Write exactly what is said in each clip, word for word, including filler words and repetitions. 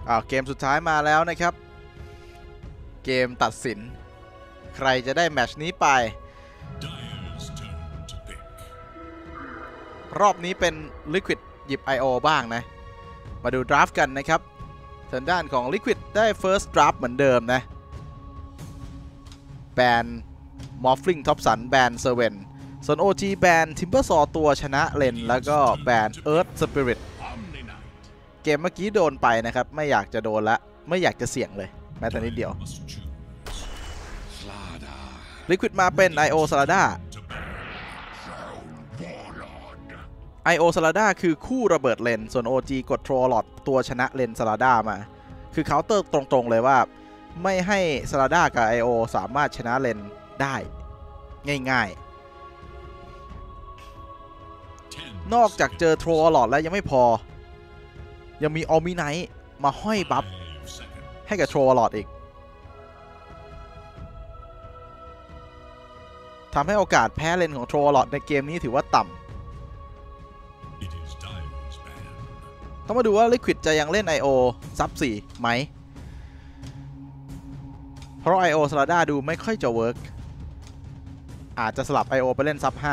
อ้าวเกมสุดท้ายมาแล้วนะครับเกมตัดสินใครจะได้แมตช์นี้ไปรอบนี้เป็น Liquid หยิบ ไอ โอ บ้างนะมาดูดราฟต์กันนะครับทางด้านของ Liquid ได้ First Draft เหมือนเดิมนะแบน Morphling Thompson แบน Serven ส่วน โอ จี แบน Timbersaw ตัวชนะเลนแล้วก็แบน Earth Spirit เกมเมื่อกี้โดนไปนะครับไม่อยากจะโดนละไม่อยากจะเสี่ยงเลยแม้แต่นิดเดียว Liquid มาเป็น ไอ โอ Saladaไอ โอ Salada คือคู่ระเบิดเลนส่วน โอ จี กด Trollot ตัวชนะเลน Salada มาคือเคาน์เตอร์ตรงๆเลยว่าไม่ให้ Salada กับ ไอ โอ สามารถชนะเลนได้ง่ายๆนอกจากเจอ Trollot แล้วยังไม่พอยังมี Omni-Knight มาห้อยบัฟให้กับ Trollot อีกทำให้โอกาสแพ้เลนของ Trollot ในเกมนี้ถือว่าต่ำต้องมาดูว่า Liquid จะยังเล่น ไอ โอ ซับสี่ไหมเพราะ ไอ โอ Salada ดูไม่ค่อยจะเวิร์กอาจจะสลับ ไอ โอ ไปเล่นซับห้า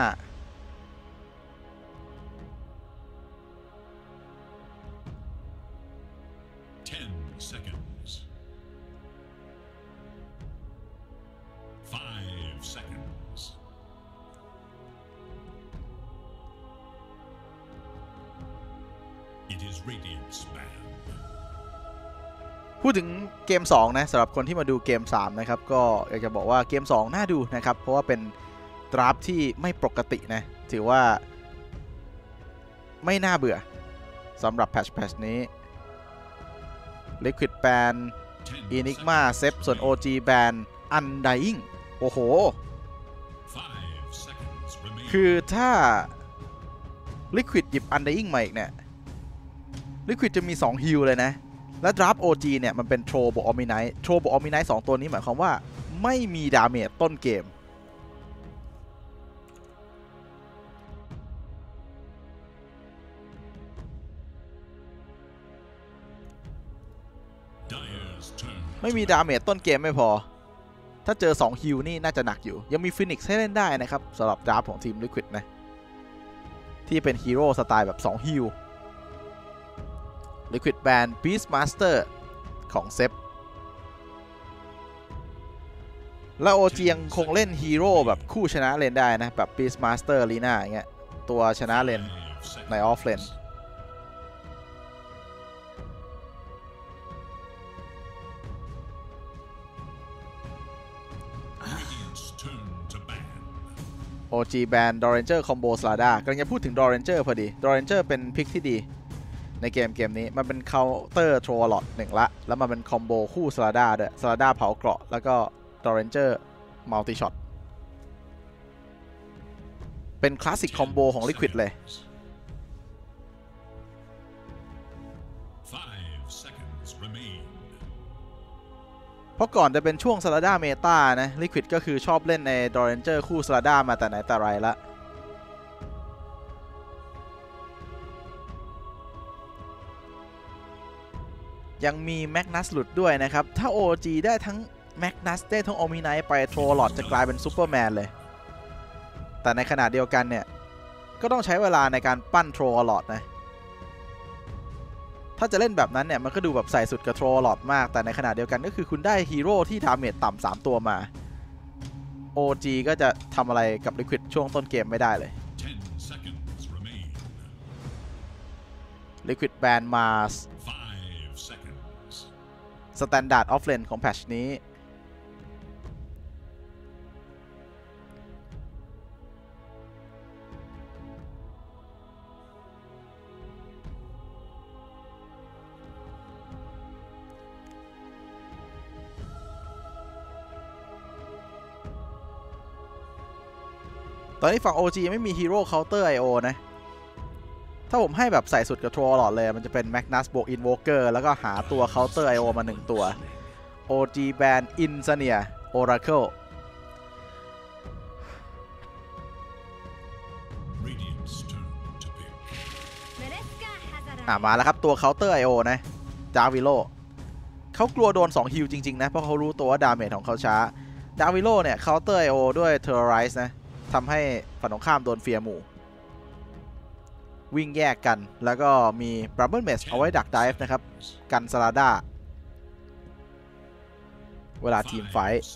พูดถึงเกมสองนะสำหรับคนที่มาดูเกมสามนะครับก็อยากจะบอกว่าเกมสองน่าดูนะครับเพราะว่าเป็นดราฟที่ไม่ปกตินะถือว่าไม่น่าเบื่อสำหรับแพทช์แพทช์นี้ Liquid แบน Enigma เซฟส่วน โอ จี แบน Undying โอ้โหคือถ้า Liquid หยิบ Undying มาอีกเนี่ย Liquid จะมีสองฮิลเลยนะและดราฟ โอ จี เนี่ยมันเป็นโทรบวก Omni-Knight โทรบวก Omni-Knight สองตัวนี้หมายความว่าไม่มีดาเมจต้นเกมไม่มีดาเมจต้นเกมไม่พอถ้าเจอสองฮิลนี่น่าจะหนักอยู่ยังมีฟินิกซ์ให้เล่นได้นะครับสำหรับดราฟของทีม Liquid นะที่เป็นฮีโร่สไตล์แบบสองฮิลLiquid แบน Beastmaster ของเซฟและ โอ จี ยังคงเล่นฮีโร่แบบคู่ชนะเลนได้นะแบบ Beastmaster Lina อย่างเงี้ยตัวชนะเลนในออฟเลนโอ จี แบน Doranger Combo Salada กำลังจะพูดถึง Doranger พอดี Doranger เป็นพิกที่ดีในเกมเกมนี้มันเป็นเคาน์เตอร์โทรลอตหนึ่งละแล้วมันเป็นคอมโบคู่ซาลาด้าด้วยซาลาด้าเผาเกราะแล้วก็ดอเรนเจอร์มัลติช็อตเป็นคลาสสิกคอมโบของ Liquid เลยเพราะก่อนจะเป็นช่วงซาลาด้าเมตานะ Liquid ก็คือชอบเล่นในดอเรนเจอร์คู่ซาลาด้ามาแต่ไหนแต่ไรละยังมีแมกนัสหลุดด้วยนะครับถ้า โอ จี ได้ทั้งแมกนัสได้ทั้ง Omni-Knight ไปโทรลอตจะกลายเป็นซูเปอร์แมนเลยแต่ในขณะเดียวกันเนี่ยก็ต้องใช้เวลาในการปั้นโทรลอตนะถ้าจะเล่นแบบนั้นเนี่ยมันก็ดูแบบใส่สุดกับโทรลอตมากแต่ในขณะเดียวกันก็คือคุณได้ฮีโร่ที่ดาเมจต่ำสามตัวมา โอ จี ก็จะทำอะไรกับ Liquid ช่วงต้นเกมไม่ได้เลย Liquid แบน Mars Standard Offlane ของแพทช์นี้ตอนนี้ฝั่ง โอ จี ไม่มีฮีโร่เคาน์เตอร์ ไอ โอ นะถ้าผมให้แบบใส่สุดกับโทรลอตเลยมันจะเป็น Magnus บวก Invoker แล้วก็หาตัวเคาน์เตอร์ ไอ โอ มาหนึ่งตัว โอ จี แบน Insania Oracle อ่ะมาแล้วครับตัวเคาน์เตอร์ ไอ โอ นะจาวิโลเขากลัวโดนสองฮิลจริงๆนะเพราะเขารู้ตัวว่าดาเมจของเขาช้าดาวิโลเนี่ยเคาน์เตอร์ ไอ โอ ด้วยเทอร์ไรส์นะทำให้ฝั่งตรงข้ามโดนเฟียร์หมู่วิ่งแยกกันแล้วก็มีบรัมเบิลเมสเอาไว้ดักไดฟ์นะครับกันซาลาดาเวลาทีมไฟท์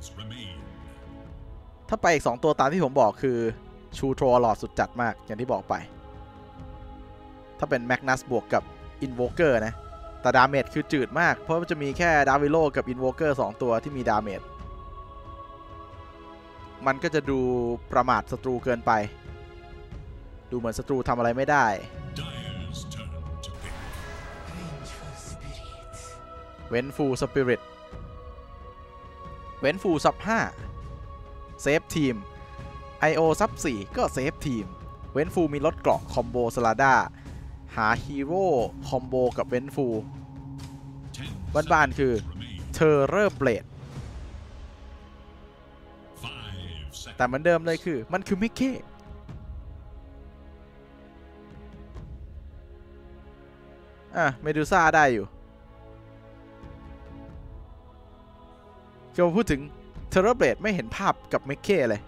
ถ้าไปอีกสองตัวตามที่ผมบอกคือชูโทรลอดสุดจัดมากอย่างที่บอกไปถ้าเป็นแมกนัสบวกกับอินโวเกอร์นะแต่ดาเมจคือจืดมากเพราะมันจะมีแค่ดาวิโลกับอินโวเกอร์สองตัวที่มีดาเมจมันก็จะดูประมาทศัตรูเกินไปดูเหมือนศัตรูทำอะไรไม่ได้เว้นฟูลสปิริตเว้นฟูลซับห้าเซฟทีม ไอ โอ ซับสี่ก็เซฟทีมเว้นฟูลมีลดเกราะคอมโบสลาดาหาฮีโร่คอมโบกับเว้นฟูลบ้านๆคือเทอร์เรอร์เบลดแต่เหมือนเดิมเลยคือมันคือมิกเก้อ่ะเมดูซ่าได้อยู่เราพูดถึงเทอร์เรอร์เบลดไม่เห็นภาพกับมิกเก้เลย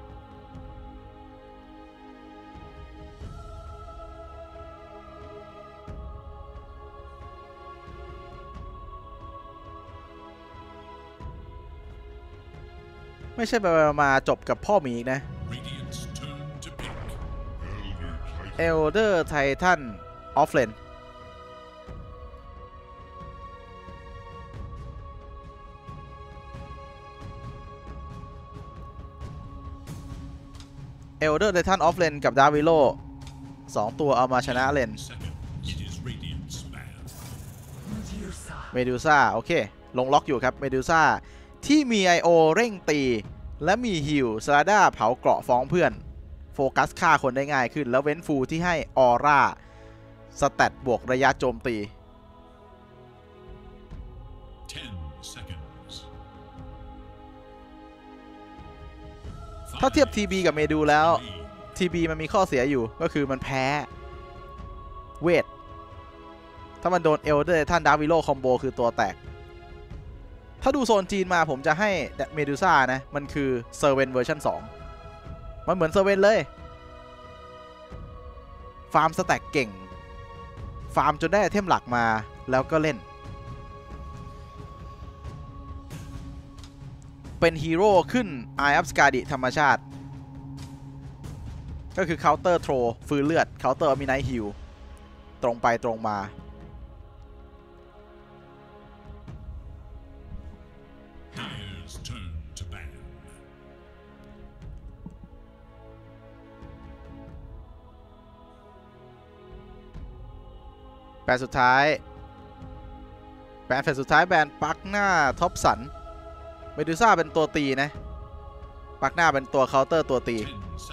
ไม่ใช่ไปมาจบกับพ่อหมีนะ Elder Titan Offlane Elder Titan Offlane กับดาวิโลสองตัวเอามาชนะเลนเมดูซ่าโอเคลงล็อกอยู่ครับเมดูซ่าที่มี ไอ โอ เร่งตีและมีฮิลซาดาเผาเกราะฟ้องเพื่อนโฟกัสฆ่าคนได้ง่ายขึ้นแล้วเว้นฟูที่ให้ออร่าสแตทบวกระยะโจมตีถ้าเทียบ ที บี กับเมดูแล้ว ที บี มันมีข้อเสียอยู่ก็คือมันแพ้เวทถ้ามันโดนเอลเดอร์ท่านดาวิโลคอมโบคือตัวแตกถ้าดูโซนจีนมาผมจะให้เมดูซ่านะมันคือเซอร์เวนเวอร์ชันสองมันเหมือนเซอร์เวนเลยฟาร์มสแต็กเก่งฟาร์มจนได้ไอเทมหลักมาแล้วก็เล่นเป็นฮีโร่ขึ้น Eye of Skadi ธรรมชาติก็คือเคาน์เตอร์โทรฟื้นเลือดเคาน์เตอร์มีไนท์ฮิลตรงไปตรงมาแบนสุดท้ายแบนเฟสสุดท้ายแบนปักหน้าท็อปสันเมดูซ่าเป็นตัวตีนะปักหน้าเป็นตัวเคาน์เตอร์ตัวตี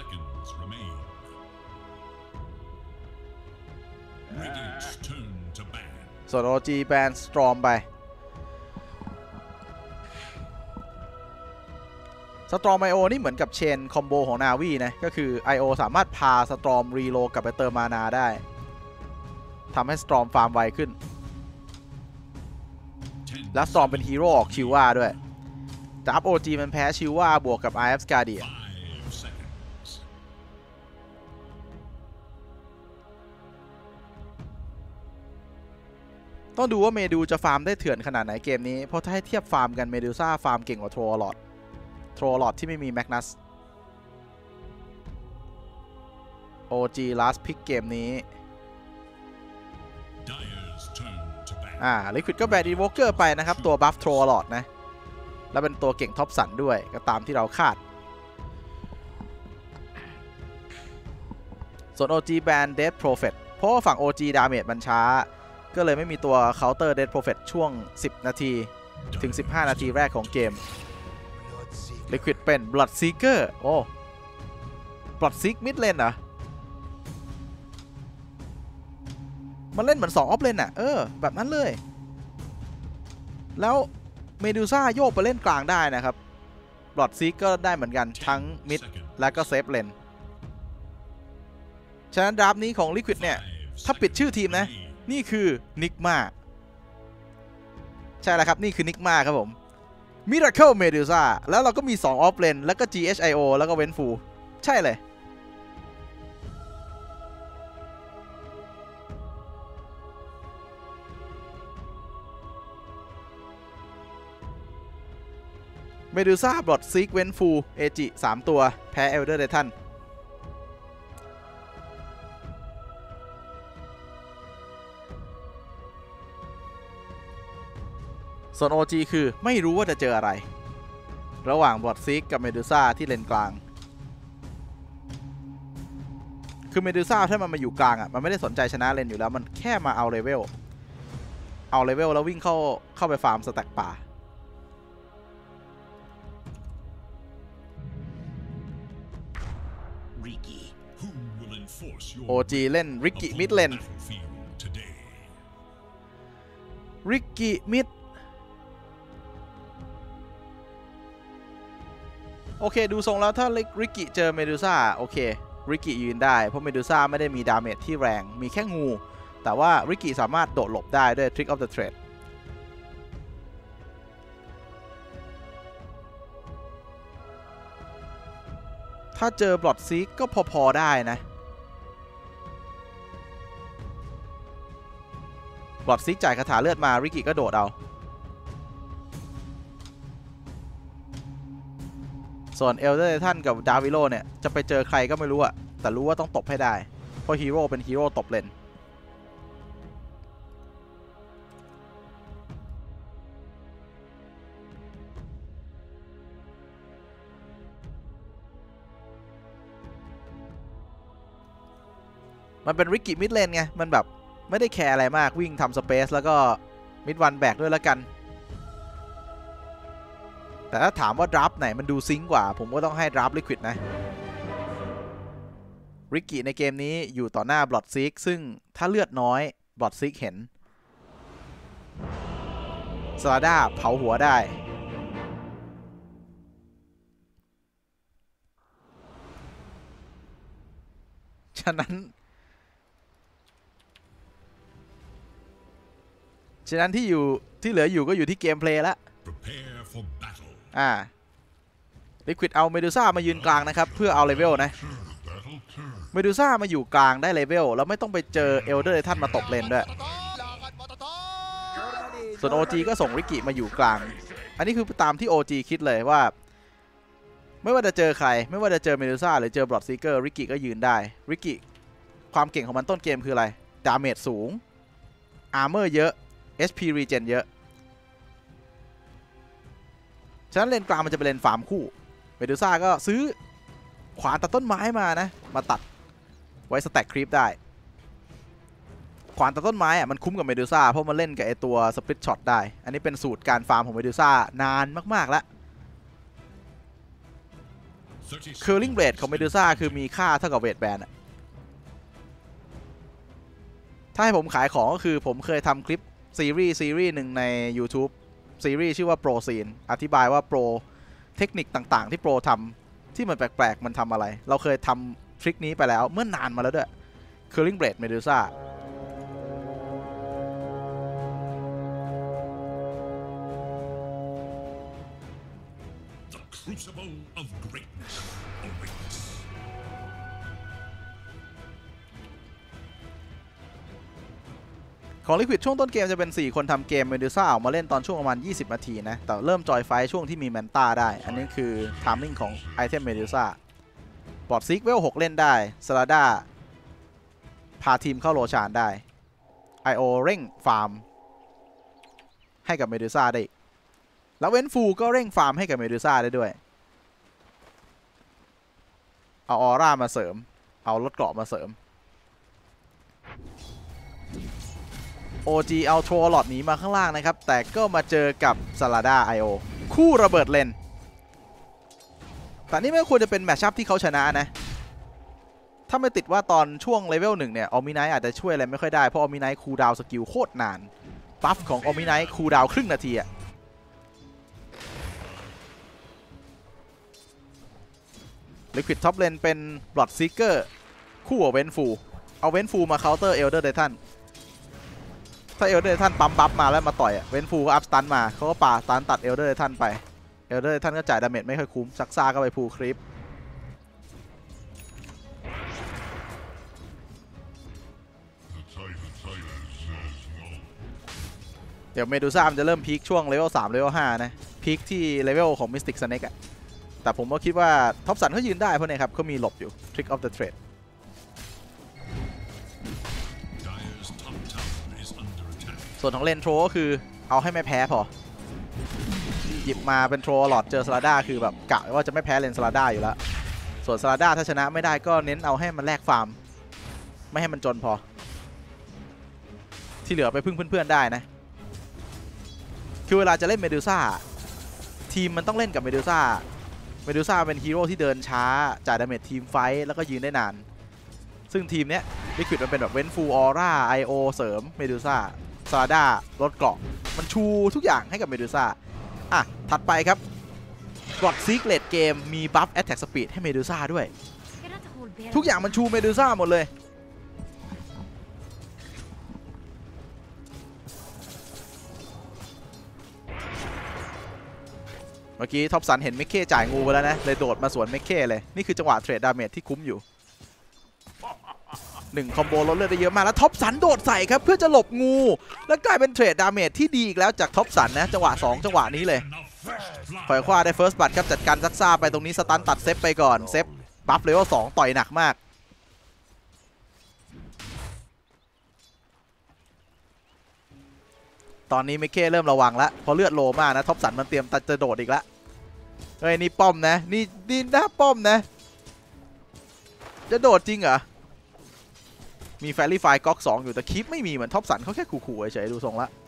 ส่วน โอ จี แบนสตรอมไปสตรอม ไอ โอ นี่เหมือนกับเชนคอมโบของนาวีนะก็คือ ไอ โอ สามารถพาสตรอมรีโลกลับไปเติมมานาได้ทำให้สตรอมฟาร์มไวขึ้นและสตรอมเป็นฮีโร่ออกชิวว่าด้วยแต่อัพ โอ จี มันแพ้ชิวว่าบวกกับ Eye of Skadi ต้องดูว่าเมดูจะฟาร์มได้เถื่อนขนาดไหนเกมนี้เพราะถ้าให้เทียบฟาร์มกันเมดูซ่าฟาร์มเก่งกว่าโทรลอดโทรลอดที่ไม่มีแมกนัส โอ จี last pick เกมนี้อ่าลิควิดก็แบนอีโวเกอร์ไปนะครับตัวบัฟโทรลอดนะแล้วเป็นตัวเก่งท็อปสันด้วยก็ตามที่เราคาดส่วน โอ จี แบน Death Prophet เพราะว่าฝั่ง โอ จี ดาเมจมันช้าก็เลยไม่มีตัว Counter Death Prophet ช่วงสิบนาทีถึงสิบห้านาทีแรกของเกม Liquid เป็น Blood Seeker โอ้ Blood Seek Mid Lane เหรอมันเล่นเหมือนสองออฟเลนอ่ะเออแบบนั้นเลยแล้วเมดูซ่าโยกไปเล่นกลางได้นะครับบลอดซีก็ได้เหมือนกันทั้งมิดและก็เซฟเลนฉะนั้นดราฟนี้ของ Liquid เนี่ยถ้าปิดชื่อทีมนะนี่คือนิกมาช่แล้วครับนี่คือนิกมาครับผม Miracle Medusa แล้วเราก็มีสองออฟเลนแล้วก็ จี เอช ไอ โอ แล้วก็เวนฟูใช่เลยเมดูซ่าบลอดซิกเวนฟูเอจิสามตัวแพ้เอลเดอร์เดทันส่วน โอ จี คือไม่รู้ว่าจะเจออะไรระหว่างบลอดซิกกับเมดูซ่าที่เลนกลางคือเมดูซ่าถ้ามันมาอยู่กลางอ่ะมันไม่ได้สนใจชนะเลนอยู่แล้วมันแค่มาเอาเลเวลเอาเลเวลแล้ววิ่งเข้าเข้าไปฟาร์มสแต็กป่าโอ จี เล่นริกกี้มิดเลนริกกี้มิดโอเคดูทรงแล้วถ้าริกกี้เจอเมดูซ่าโอเคริกกี้ยืนได้เพราะเมดูซ่าไม่ได้มีดาเมจที่แรงมีแค่งูแต่ว่าริกกี้สามารถโดดหลบได้ด้วย Trick of the Trade ถ้าเจอบลอดซิกก็พอๆได้นะบลอดซิกจ่ายคาถาเลือดมาริกกี้ก็โดดเอาส่วนเอลเดอร์เดทันกับดาวิโลเนี่ยจะไปเจอใครก็ไม่รู้อะแต่รู้ว่าต้องตบให้ได้เพราะฮีโร่เป็นฮีโร่ตบเลนมันเป็นริกกี้มิดเลนไงมันแบบไม่ได้แคร์อะไรมากวิ่งทำสเปซแล้วก็มิดวันแบกด้วยแล้วกันแต่ถ้าถามว่าดรับไหนมันดูซิงกว่าผมก็ต้องให้ดรับลิควิดนะริกกี้ในเกมนี้อยู่ต่อหน้าบลอดซิกซึ่งถ้าเลือดน้อยบลอดซิกเห็นสลาด้าเผาหัวได้ฉะนั้นฉะนั้นที่อยู่ที่เหลืออยู่ก็อยู่ที่เกมเพลย์แล้วอ่าลิควิดเอาเมดูซ่ามายืนกลางนะครับเพื่อเอาเลเวลนะเมดูซ่ามาอยู่กลางได้เลเวลแล้วไม่ต้องไปเจอเอลเดอร์เดทันมาตบเลนด้วยส่วน โอ จี ก็ส่งริกกี้มาอยู่กลางอันนี้คือตามที่ โอ จี คิดเลยว่าไม่ว่าจะเจอใครไม่ว่าจะเจอเมดูซ่าหรือเจอบลอดซิกเกอร์ริกกี้ก็ยืนได้ริกกี้ความเก่งของมันต้นเกมคืออะไรดาเมจสูงอาร์เมอร์เยอะ เอช พี regen เยอะฉะนั้นเลนกลางมันจะเป็นเลนฟาร์มคู่เมดูซ่าก็ซื้อขวานตัดต้นไม้มานะมาตัดไว้สแต็กครีปได้ขวานตัดต้นไม้อะมันคุ้มกับเมดูซ่าเพราะมันเล่นกับไอตัวสปลิตช็อตได้อันนี้เป็นสูตรการฟาร์มของเมดูซ่านานมากๆแล้วเคอร์ลิงเบลดของเมดูซ่าคือมีค่าเท่ากับเวทแบนถ้าให้ผมขายของก็คือผมเคยทำคลิปซีรีส์ซีรีส์หนึ่งใน YouTube ซีรีส์ชื่อว่าโปรซีนอธิบายว่าโปรเทคนิคต่างๆที่โปรทำที่มันแปลกๆมันทำอะไรเราเคยทำทริคนี้ไปแล้วเมื่อนานมาแล้วด้วย Curling Blade Medusa The Crucible of Greatness awaitsของ Liquid ช่วงต้นเกมจะเป็นสี่คนทำเกม Medusa ออกมาเล่นตอนช่วงประมาณยี่สิบนาทีนะแต่เริ่มจอยไฟช่วงที่มีแมนต้าได้อันนี้คือ timing ของไอเทม Medusa บอดซิกเวลหกเล่นได้สลาด้าพาทีมเข้าโรชานได้ ไอ โอ เร่งฟาร์มให้กับ Medusa ได้แล้วเวนฟูก็เร่งฟาร์มให้กับ Medusa ได้ด้วยเอาออร่ามาเสริมเอารถเกราะมาเสริมโอ จี เอาโทรลอดหนีมาข้างล่างนะครับแต่ก็มาเจอกับซาลาด้า ไอ โอ คู่ระเบิดเลนแต่นี่ไม่ควรจะเป็นแมตช์อัพที่เขาชนะนะถ้าไม่ติดว่าตอนช่วงเลเวลหนึ่งเนี่ยออมิไนท์อาจจะช่วยอะไรไม่ค่อยได้เพราะออมิไนท์คูลดาวน์สกิลโคตรนานบัฟของออมิไนท์คูลดาวน์ครึ่งนาทีอะลิควิดท็อปเลนเป็นบลอดซิกเกอร์คู่กับเวนฟูเอาเวนฟูมาเคาน์เตอร์เอลเดอร์เดทันถ้าเอลเดอร์ท่านปั๊มบัฟมาแล้วมาต่อยเวนฟูก็อัพสตันมาเขาก็ป่าสตันตัดเอลเดอร์ท่านไปเอลเดอร์ท่านก็จ่ายดาเมจไม่ค่อยคุ้มซักซ่าก็ไปพูคลิปเดี๋ยวเมดูซ่ามันจะเริ่มพีคช่วงเลเวลสามเลเวลห้านะพีคที่เลเวลของมิสติกสเน็กอะแต่ผมก็คิดว่าท็อปสันเขายืนได้เพราะเนี่ยครับเขามีหลบอยู่ Trick of the Trade ส่วนของเลนโทรก็คือเอาให้ไม่แพ้พอหยิบมาเป็นโทรหลอดเจอสลาด้าคือแบบกะว่าจะไม่แพ้เลนสลาด้าอยู่แล้วส่วนสลาด้าถ้าชนะไม่ได้ก็เน้นเอาให้มันแลกฟาร์มไม่ให้มันจนพอที่เหลือไปพึ่งเพื่อนๆได้นะคือเวลาจะเล่นเมดูซ่าทีมมันต้องเล่นกับเมดูซ่าเมดูซ่าเป็นฮีโร่ที่เดินช้าจ่ายดาเมจทีมไฟท์แล้วก็ยืนได้นานซึ่งทีมเนี้ยลิควิดมันเป็นแบบเว้นฟูออร่าไอโอเสริมเมดูซ่าซาด้าลดเกราะมันชูทุกอย่างให้กับเมดูซ่าอ่ะถัดไปครับกอดซีเครตเกมมีบัฟแอตแทกสปีดให้เมดูซ่าด้วยทุกอย่างมันชูเมดูซ่าหมดเลยเมื่อกี้ท็อปสันเห็นเมคเค้จ่ายงูไปแล้วนะเลยโดดมาสวนเมคเค้เลยนี่คือจังหวะเทรดดาเมจที่คุ้มอยู่หนึ่งคอมโบลดเลือดได้เยอะมากแล้วท็อปสันโดดใส่ครับเพื่อจะหลบงูแล้วกลายเป็นเทรดดาเมจที่ดีอีกแล้วจากท็อปสันนะจังหวะสองจังหวะนี้เลยปล่อยคว้าได้เฟิร์สบัตครับจัดการซักซ่าไปตรงนี้สตันตัดเซฟไปก่อนเซฟบัฟเลเวลสองต่อยหนักมากตอนนี้เมคเค้เริ่มระวังแล้วเพราะเลือดโลมากนะท็อปสันมันเตรียมจะโดดอีกแล้วเฮ้ยนี่ป้อมนะนี่นี่หน้าป้อมนะจะโดดจริงเหรอมีแฟรี่ไฟก๊อกสองอยู่แต่คลิปไม่มีเหมือนท็อปสันเขาแค่ขู่ๆเฉยๆดูทรงละ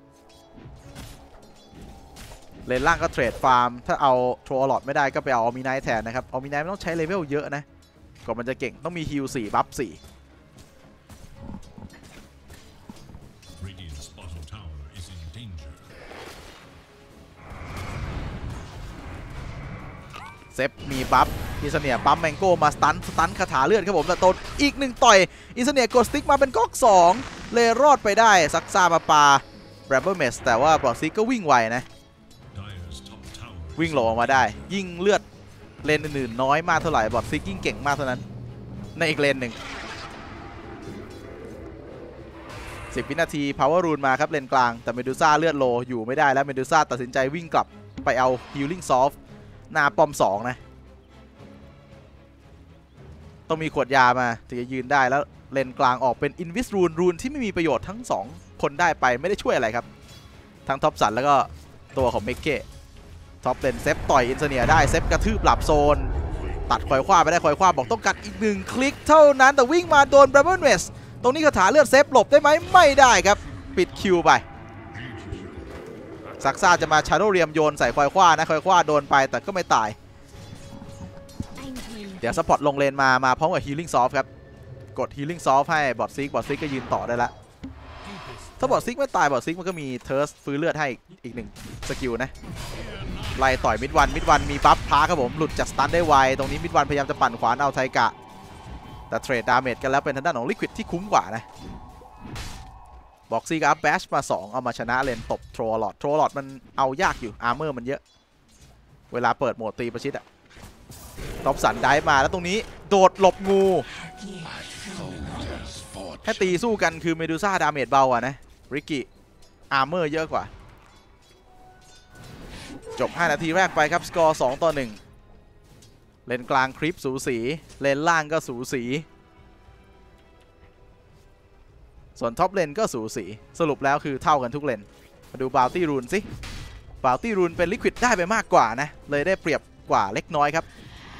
เลนล่างก็เทรดฟาร์มถ้าเอาโทรลอดไม่ได้ก็ไปเอาออมิไนท์แทนนะครับออมิไนท์ไม่ต้องใช้เลเวลเยอะนะก่อนมันจะเก่งต้องมีฮิลสี่บัฟสี่เซฟมีบัฟอิสเนียปั๊มแมงโก้มาสตันสตันคาถาเลือดครับผมแต่โดนอีกหนึ่งต่อยอิสเนียกดสติ๊กมาเป็นก๊อกสองเลยรอดไปได้ซักซ่ามาปาแบรบเบอร์เมสแต่ว่าบรอดซิกก็วิ่งไวนะวิ่งหลงออกมาได้ยิ่งเลือดเลนอื่นๆน้อยมากเท่าไหร่บรอดซิกยิ่งเก่งมากเท่านั้นในอีกเลนหนึ่งสิบวินาทีพาวเวอร์รูนมาครับเลนกลางแต่เมดูซ่าเลือดโลอยู่ไม่ได้แล้วเมดูซ่าตัดสินใจวิ่งกลับไปเอาฮิลลิ่งซอฟหน้าปอมสองนะต้องมีขวดยามาถึงจะยืนได้แล้วเลนกลางออกเป็นอินวิสรูนรูนที่ไม่มีประโยชน์ทั้งสองคนได้ไปไม่ได้ช่วยอะไรครับทั้งท็อปสันแล้วก็ตัวของเมคเก้ท็อปเลนเซฟต่อยอินเสเนียได้เซฟกระทืบหลับโซนตัดคอยคว้าไปได้คอยคว้าบอกต้องกัดอีกหนึ่งคลิกเท่านั้นแต่วิ่งมาโดนบราเบิลเวสตรงนี้คาถาเลือดเซฟหลบได้ไหมไม่ได้ครับปิดคิวไปซักซ่าจะมาชาโดเรียมโยนใส่คอยคว้านะคอยคว้าโดนไปแต่ก็ไม่ตายเดี๋ยวซัพพอร์ตลงเลนมามาพร้อมกับฮีลิ่งซอฟครับกดฮีลิ่งซอฟให้บอดซิกบอดซิกก็ยืนต่อได้แล้วถ้าบอดซิกไม่ตายบอดซิกมันก็มีเทิร์สฟื้นเลือดให้อีกหนึ่งสกิลนะไล่ต่อยมิดวันมิดวันมีบัฟพาครับผมหลุดจากสตันได้ไวตรงนี้มิดวันพยายามจะปั่นขวานเอาไทกะแต่เทรดดาเมจกันแล้วเป็นทางด้านของลิควิดที่คุ้มกว่านะบ็อกซี่กับอัพแบชมาสองเอามาชนะเลนตบโทรลอดโทรลอดมันเอายากอยู่อาร์เมอร์มันเยอะเวลาเปิดโหมดตีประชิดอะท็อปสันได้มาแล้วตรงนี้โดดหลบงูแค่ตีสู้กันคือเมดูซ่าดาเมจเบาอะนะริกกี้อาร์เมอร์เยอะกว่าจบห้านาทีแรกไปครับสกอร์สองต่อหนึ่งเลนกลางคลิปสูสีเลนล่างก็สูสีส่วนท็อปเลนก็สูสีสรุปแล้วคือเท่ากันทุกเลนมาดูบาวตี้รูนสิบาวตี้รูนเป็นลิควิดได้ไปมากกว่านะเลยได้เปรียบกว่าเล็กน้อยครับ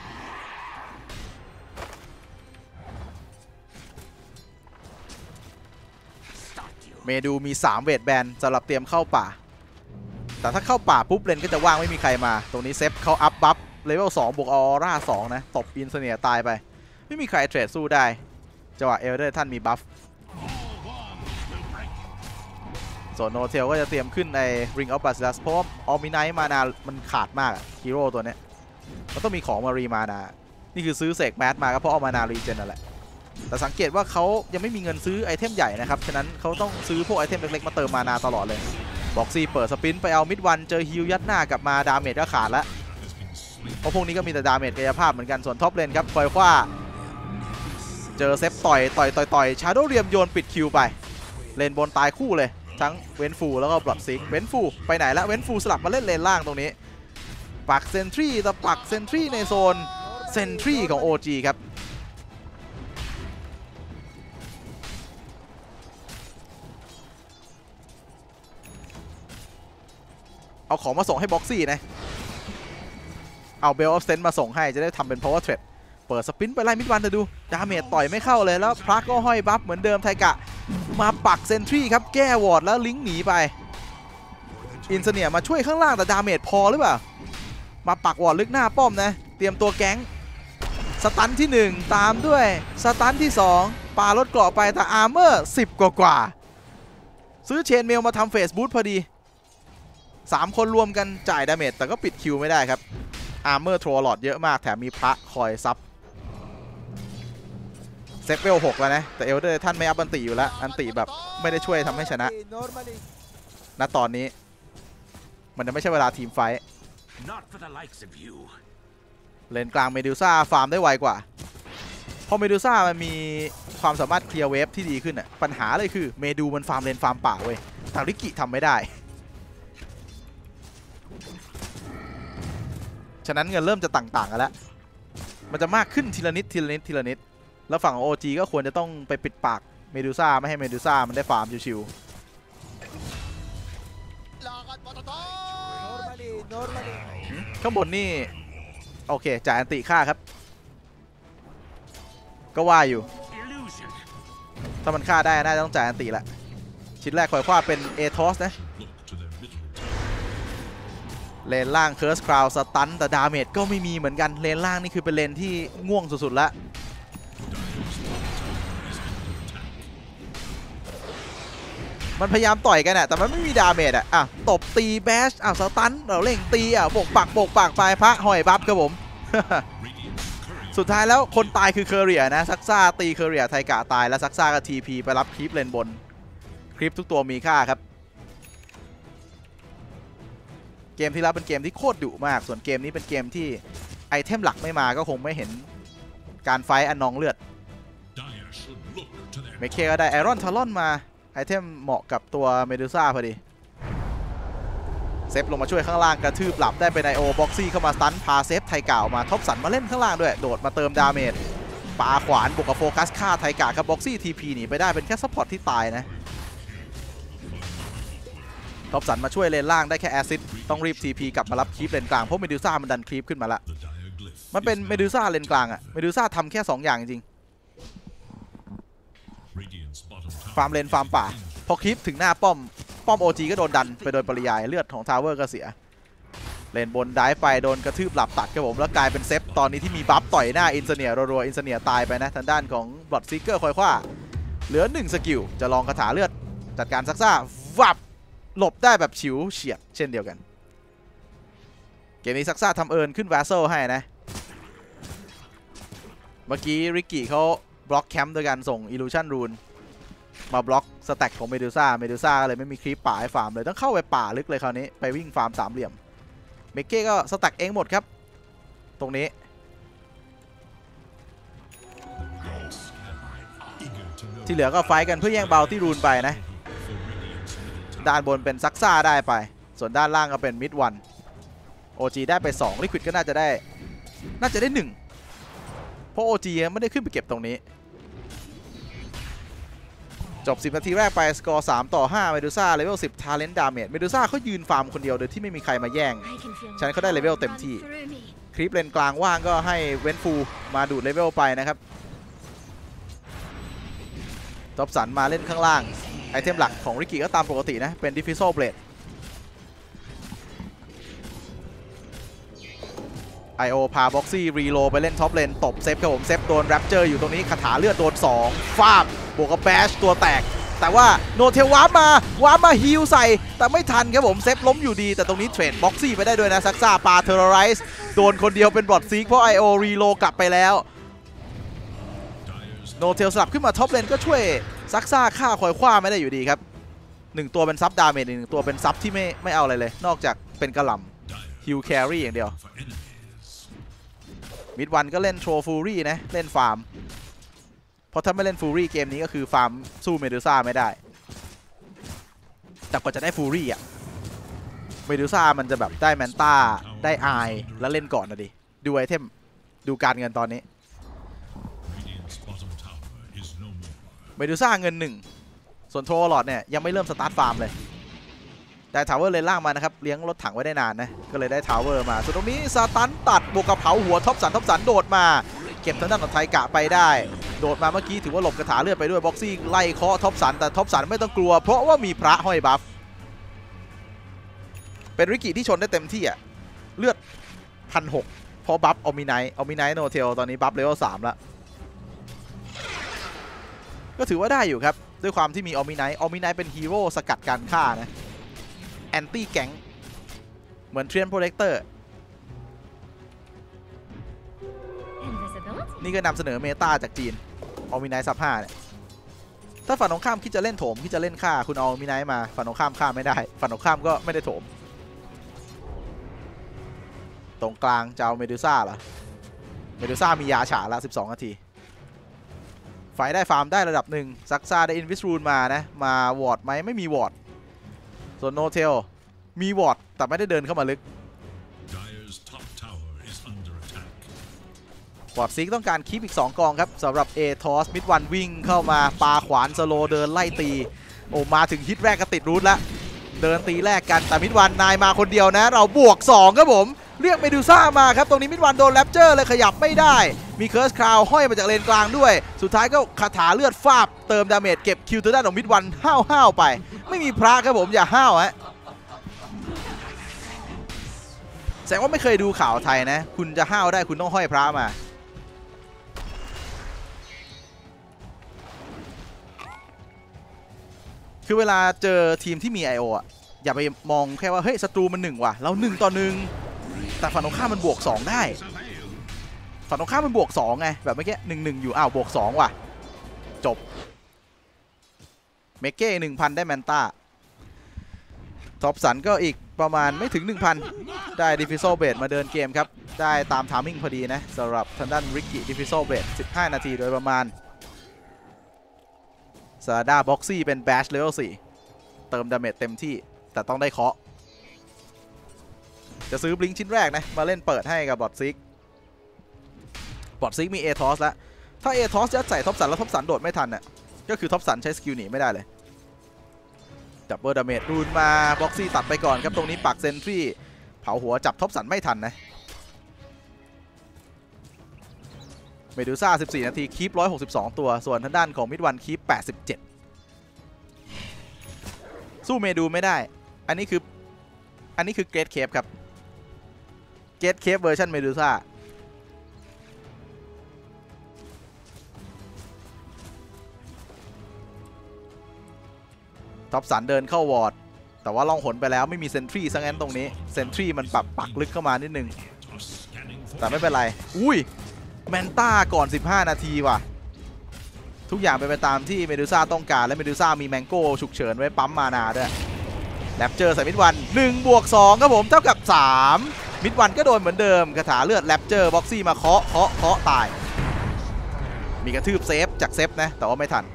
เมดูมีสามเวทแบนสำหรับเตรียมเข้าป่าแต่ถ้าเข้าป่าปุ๊บเลนก็จะว่างไม่มีใครมาตรงนี้เซฟเขาอัพบัฟเลเวลสองบวกออร่าสองนะตบอินเสเนียตายไปไม่มีใครเทรดสู้ได้จังหวะเอลเดอร์ท่านมีบัฟส่วนโนเทลก็จะเตรียมขึ้นใน Ring of Basilisks เพราะว่าออมิไนท์มานามันขาดมากฮีโร่ตัวนี้มันต้องมีของมารีมานานี่คือซื้อเสกแมสมาก็เพราะเอามานารีเจนนั่นแหละแต่สังเกตว่าเขายังไม่มีเงินซื้อไอเทมใหญ่นะครับฉะนั้นเขาต้องซื้อพวกไอเทมเล็กๆมาเติมมานาตลอดเลยบ็อกซี่เปิดสปินไปเอามิดวันเจอฮิลยัดหน้ากลับมาดาเมจก็ขาดแล้วเพราะพวกนี้ก็มีแต่ดาเมจกายภาพเหมือนกันส่วนท็อปเลนครับคอยคว้าเจอเซฟต่อยต่อยต่อยต่อยชาโดว์เรียมโยนปิดคิวไปเลนบนตายคู่เลยทั้งเวนฟูแล้วก็บล็อดซิกเวนฟูไปไหนแล้วเวนฟูสลับมาเล่นเลนล่างตรงนี้ปักเซนทรีแต่ปักเซนทรีในโซนเซนทรีของ โอ จี ครับเอาของมาส่งให้บ็อกซี่นะเอาเบลออฟเซนต์มาส่งให้จะได้ทำเป็น power trade เปิดสปินไปไล่มิดวันเธอดูดาเมจต่อยไม่เข้าเลยแล้วพลักก็ห้อยบัฟเหมือนเดิมไทกะมาปักเซนทรีครับแก้วอร์ดแล้วลิงก์หนีไปอินเสเนียมาช่วยข้างล่างแต่ดาเมจพอหรือเปล่ามาปักวอร์ดลึกหน้าป้อมนะเตรียมตัวแก๊งสตันที่หนึ่งตามด้วยสตันที่สองปาลดเกราะไปแต่อาร์เมอร์สิบกว่ากว่าซื้อเชนเมลมาทำเฟสบูทพอดีสามคนรวมกันจ่ายดาเมจแต่ก็ปิดคิวไม่ได้ครับอาร์เมอร์โทรลอดเยอะมากแถมมีพระคอยซับเซฟเวลหกแล้วนะแต่เอลเดอร์ท่านไม่อัพอันติอยู่แล้วอันติแบบไม่ได้ช่วยทำให้ชนะณตอนนี้มันจะไม่ใช่เวลาทีมไฟท์เลนกลางเมดูซ่าฟาร์มได้ไวกว่าพอเมดูซ่ามันมีความสามารถเคลียร์เวฟที่ดีขึ้นอ่ะปัญหาเลยคือเมดูมันฟาร์มเลนฟาร์มป่าเว้ยทางริกิทำไม่ได้ฉะนั้นเงินเริ่มจะต่างๆกันแล้วมันจะมากขึ้นทีละนิดทีละนิดทีละนิดแล้วฝั่ง โอ จี ก็ควรจะต้องไปปิดปากเมดูซ่าไม่ให้เมดูซ่ามันได้ฟาร์มชิวๆข้างบนนี่โอเคจ่ายอันติฆ่าครับก็ว่าอยู่ถ้ามันฆ่าได้น่าจะต้องจ่ายอันติละชิ้นแรกคอยคว้าเป็นเอทอสนะเลนล่างเคิร์สคราวสตันแต่ดาเมจก็ไม่มีเหมือนกันเลนล่างนี่คือเป็นเลนที่ง่วงสุดๆแล้วมันพยายามต่อยกันอะแต่มันไม่มีดาเมจอะอ่ะตบตีแบชอ่ะสตันเราเล่งตีอ่ะโบกปักโบกปากไปพระหอยบัฟครับผม สุดท้ายแล้วคนตายคือเคอร์เรียนะซักซ่าตีเคอร์เรียไทกะตายแล้วซักซ่ากับทีพีไปรับคลิปเลนบนคลิปทุกตัวมีค่าครับเกมที่แล้วเป็นเกมที่โคตรดุมากส่วนเกมนี้เป็นเกมที่ไอเทมหลักไม่มาก็คงไม่เห็นการไฟท์อันนองเลือดเมเคก็ได้ไอรอนทารอนมาไอเทมเหมาะกับตัวเมดูซ่าพอดีเซฟลงมาช่วยข้างล่างกระทืบหลับได้เป็นไอโอบ็อกซี่เข้ามาสตันพาเซฟไทกะออกมาท็อปสันมาเล่นข้างล่างด้วยโดดมาเติมดาเมจปาขวานบวกกับโฟกัสฆ่าไทกะกับบ็อกซี่ทีพีหนีไปได้เป็นแค่ซัพพอร์ตที่ตายนะท็อปสันมาช่วยเลนล่างได้แค่แอซิดต้องรีบ ที พี กลับมารับคลิปเลนกลางเพราะเมดูซ่ามันดันคลิปขึ้นมาละมันเป็นเมดูซ่าเลนกลางอะเมดูซ่าทำแค่สองอย่างจริงฟาร์มเลนฟาร์มป่าพอคลิปถึงหน้าป้อมป้อม โอ จี ก็โดนดันไปโดยปริยายเลือดของทาวเวอร์ก็เสียเลนบนได้ไปโดนกระทืบหลับตัดครับผมแล้วกลายเป็นเซฟตอนนี้ที่มีบัฟต่อยหน้าอินเสเนียรัวๆอินเสเนียตายไปนะทางด้านของบล็อดซิกเกอร์คอยคว้าเหลือหนึ่งสกิลจะลองคาถาเลือดจัดการซักซ่าวับหลบได้แบบฉิวเฉียดเช่นเดียวกันเกมนี้ซักซ่าทำเอิร์นขึ้นแวสเซลให้นะเมื่อกี้ริกกี้เขาบล็อกแคมป์โดยการส่ง Illusion Rune มาบล็อกสแต็กของเมดูซ่าเมดูซ่าก็เลยไม่มีคลิปป่าให้ฟาร์มเลยต้องเข้าไปป่าลึกเลยคราวนี้ไปวิ่งฟาร์มสามเหลี่ยมเมเก้ก็สแต็กเองหมดครับตรงนี้ที่เหลือก็ไฟกันเพื่อแย่งเบลที่รูนไปนะด้านบนเป็นซักซ่าได้ไปส่วนด้านล่างก็เป็นมิดวัน โอ จี ได้ไปสองลิควิดก็น่าจะได้น่าจะได้หนึ่งเพราะ โอ จี ไม่ได้ขึ้นไปเก็บตรงนี้จบสิบนาทีแรกไปสกอร์สามต่อห้าเมดูซ่าเลเวลสิบ Talent Damage เมดูซ่าเขายืนฟาร์มคนเดียวโดยที่ไม่มีใครมาแย่งฉะนั้นเขาได้เลเวลเต็มที่คลิปเลนกลางว่างก็ให้เวนฟูมาดูดเลเวลไปนะครับท็อปสันมาเล่นข้างล่างไอเทมหลักของริกกี้ก็ตามปกตินะเป็น Diffusal Blade ไอ โอ พาบ็อกซี่รีโลไปเล่นท็อปเลนตบเซฟครับผมเซฟโดนแรปเจอร์อยู่ตรงนี้คาถาเลือดโดนสองฟาดบวกกับแบชตัวแตกแต่ว่าโนเทลวาร์ปมาวาร์ปมาฮิลใส่แต่ไม่ทันครับผมเซฟล้มอยู่ดีแต่ตรงนี้เทรดบ็อกซี่ไปได้ด้วยนะซักซ่าปาเทอร์ไรส์โดนคนเดียวเป็นบอดซีกเพราะ ไอ โอ รีโลกลับไปแล้วโนเทลสลับขึ้นมาท็อปเลนก็ช่วยซักซ่าฆ่าคอยคว้าไม่ได้อยู่ดีครับหนึ่งตัวเป็นซับดาเมจหนึ่งตัวเป็นซับที่ไม่ไม่เอาอะไรเลยนอกจากเป็นกระหล่ำฮิลแครี่อย่างเดียวมิดวันก็เล่นโทรฟูรี่นะเล่นฟาร์มเพราะถ้าไม่เล่นฟูรี่เกมนี้ก็คือฟาร์มสู้เมดูซ่าไม่ได้แต่กว่าจะได้ฟูรี่อ่ะเมดูซ่ามันจะแบบได้แมนต้าได้ไอแล้วเล่นก่อนนะดิดูไอเทมดูการเงินตอนนี้เมดูซ่าเงินหนึ่งส่วนโทรลอดเนี่ยยังไม่เริ่มสตาร์ทฟาร์มเลยได้ทาวเวอร์เลนล่างมานะครับเลี้ยงรถถังไว้ได้นานนะก็เลยได้ทาวเวอร์มาส่วนตรงนี้สตันตัดบวกกับเผาหัวท็อปสันท็อปสันโดดมาเก็บทางด้านของไทกะไปได้โดดมาเมื่อกี้ถือว่าหลบกระถาเลือดไปด้วยบ็อกซี่ไล่เคาะท็อปสันแต่ท็อปสันไม่ต้องกลัวเพราะว่ามีพระห้อยบัฟเป็นริกิที่ชนได้เต็มที่อะเลือดพันหกพอบัฟเอามิไนท์เอามิไนท์โนเทลตอนนี้บัฟเลเวลสามแล้วก็ถือว่าได้อยู่ครับด้วยความที่มีออมิไนท์ออมิไนท์เป็นฮีโร่สกัดการฆ่านะแอนตี้แก๊งเหมือนเทรนโปรเทคเตอร์นี่ก็นำเสนอเมตาจากจีนออมิไนท์ซับห้าเนี่ยถ้าฝั่งตรงข้ามคิดจะเล่นโถมคิดจะเล่นฆ่าคุณเอาออมิไนท์มาฝั่งตรงข้ามฆ่าไม่ได้ฝั่งตรงข้ามก็ไม่ได้โถมตรงกลางจะเอาเมดูซ่าเหรอเมดูซ่ามียาฉาละสิบสองนาทีไฟได้ฟาร์มได้ระดับหนึ่งซักซ่าได้อินวิสรูนมานะมาวอร์ดไหมไม่มีวอร์ดส่วนโนเทลมีวอร์ดแต่ไม่ได้เดินเข้ามาลึกวอร์ดซิกต้องการคีปอีกสองกองครับสำหรับเอทอสมิดวันวิ่งเข้ามาปาขวานสโลเดินไล่ตีโอ้มาถึงฮิตแรกก็ติดรูทแล้วเดินตีแรกกันแต่มิดวันนายมาคนเดียวนะเราบวกสองครับผมเรียกเมดูซ่ามาครับตรงนี้มิดวันโดนแรปเจอร์เลยขยับไม่ได้มีเคิร์สคราวห้อยมาจากเลนกลางด้วยสุดท้ายก็คาถาเลือดฟาบเติมดาเมจเก็บคิวตัวด้านของมิดวันห้าวๆไปไม่มีพระครับผมอย่าห้าวฮะแสดงว่าไม่เคยดูข่าวไทยนะคุณจะห้าวได้คุณต้องห้อยพระมาคือเวลาเจอทีมที่มี ไอ โอ อ่ะอย่าไปมองแค่ว่าเฮ้ยศัตรูมันหนึ่งว่ะเราหนึ่งต่อหนึ่งแต่ฝั่งตรงข้ามมันบวกสองได้ฝั่งตรงข้ามมันบวกสองไงแบบเมื่อกี้หนึ่งหนึ่งอยู่อ้าวบวกสองว่ะจบเมเก้หนึ่งพันได้แมนต้าท็อปสันก็อีกประมาณไม่ถึง หนึ่งพัน ได้ดิฟิโซเบดมาเดินเกมครับได้ตามทามมิ่งพอดีนะสำหรับทางด้านริกกี้ดิฟิโซเบดสิบห้านาทีโดยประมาณซาดาบ็อกซี่เป็นแบชเลเวลสี่เติมดาเมจเต็มที่แต่ต้องได้เคาะจะซื้อบลิงชิ้นแรกนะมาเล่นเปิดให้กับบอทซิกบอทซิกมีเอทอสแล้วถ้าเอทอสยัดใส่ท็อปสันแล้วท็อปสันโดดไม่ทันน่ะก็คือท็อปสันใช้สกิลหนีไม่ได้เลยจับเบอร์ดาเมจรูนมาบ็อกซี่ตัดไปก่อนครับตรงนี้ปักเซนทรีเผาหัวจับท็อปสันไม่ทันนะเมดูซ่าสิบสี่นาทีคีปหนึ่งร้อยหกสิบสองตัวส่วนทางด้านของมิดวันคีปแปดสิบเจ็ดสู้เมดูไม่ได้อันนี้คืออันนี้คือเกรดเคปครับเกรดเคปเวอร์ชันเมดูซ่าท็อปสันเดินเข้าวอร์ดแต่ว่าล่องหนไปแล้วไม่มีเซนทรีซะงั้นตรงนี้เซนทรีมันปรับปักลึกเข้ามานิดนึงแต่ไม่เป็นไรอุ้ยแมนต้าก่อนสิบห้านาทีว่ะทุกอย่างเป็นไปตามที่เมดูซ่าต้องการและเมดูซ่ามีแมงโก้ฉุกเฉินไว้ปั๊มมานาด้วยแรปเจอร์ใส่มิดวันหนึ่งบวกสองครับผมเท่ากับสามมิดวันก็โดนเหมือนเดิมคาถาเลือดแรปเจอร์บ็อกซี่มาเคาะเคาะเคาะตายมีกระทืบเซฟจากเซฟนะแต่ว่าไม่ทัน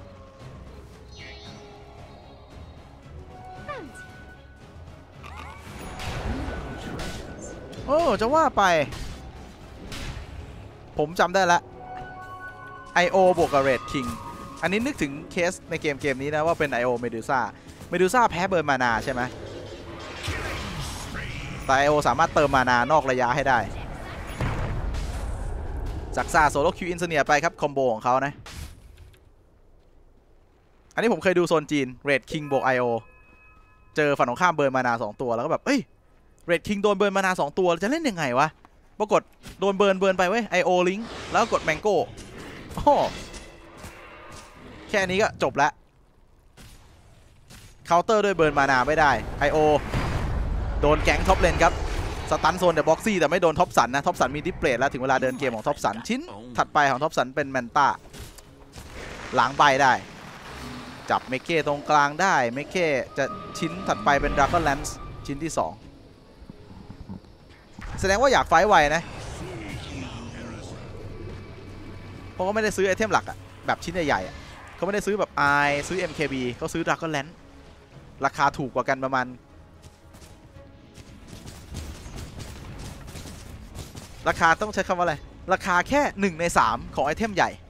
โอ้จะว่าไปผมจำได้ละไอ โอ บวกกับ Red King อันนี้นึกถึงเคสในเกมเกมนี้นะว่าเป็น ไอ โอ Medusa Medusa แพ้เบิร์นมานาใช่ไหมแต่ ไอ โอ สามารถเติมมานานอกระยะให้ได้ซักซ่าโซโลคิวอินเซเนียไปครับคอมโบของเขานะอันนี้ผมเคยดูโซนจีน Red King บวก ไอ โอ เจอฝั่งตรงข้ามเบิร์นมานาสองตัวแล้วก็แบบเอ้ย Red King โดนเบิร์นมานาสองตัวจะเล่นยังไงวะปรากฏโดนเบิร์นเบิร์นไปเว้ย ไอ โอ ลิงก์แล้วก็กดแมงโก้โอ้แค่นี้ก็จบแล้วเคาน์เตอร์ด้วยเบิร์นมานาไม่ได้ ไอ โอ โดนแก๊งท็อปเลนครับสตันโซนแต่บ็อกซี่แต่ไม่โดนท็อปสันนะท็อปสันมีดิสเพลย์แล้วถึงเวลาเดินเกมของท็อปสันชิ้นถัดไปของท็อปสันเป็นแมนต้าล้างใบได้จับเมเก้ตรงกลางได้เมเก้จะชิ้นถัดไปเป็นดราก้อนแลนส์ชิ้นที่สองแสดงว่าอยากไฟไวนะเพราะว่าไม่ได้ซื้อไอเทมหลักอะแบบชิ้นใหญ่ๆเขาไม่ได้ซื้อแบบ I ซื้อ เอ็ม เค บี เขาซื้อดราก้อนแลนส์ราคาถูกกว่ากันประมาณราคาต้องใช้คำว่าอะไรราคาแค่หนึ่งในสามของไอเทมใหญ่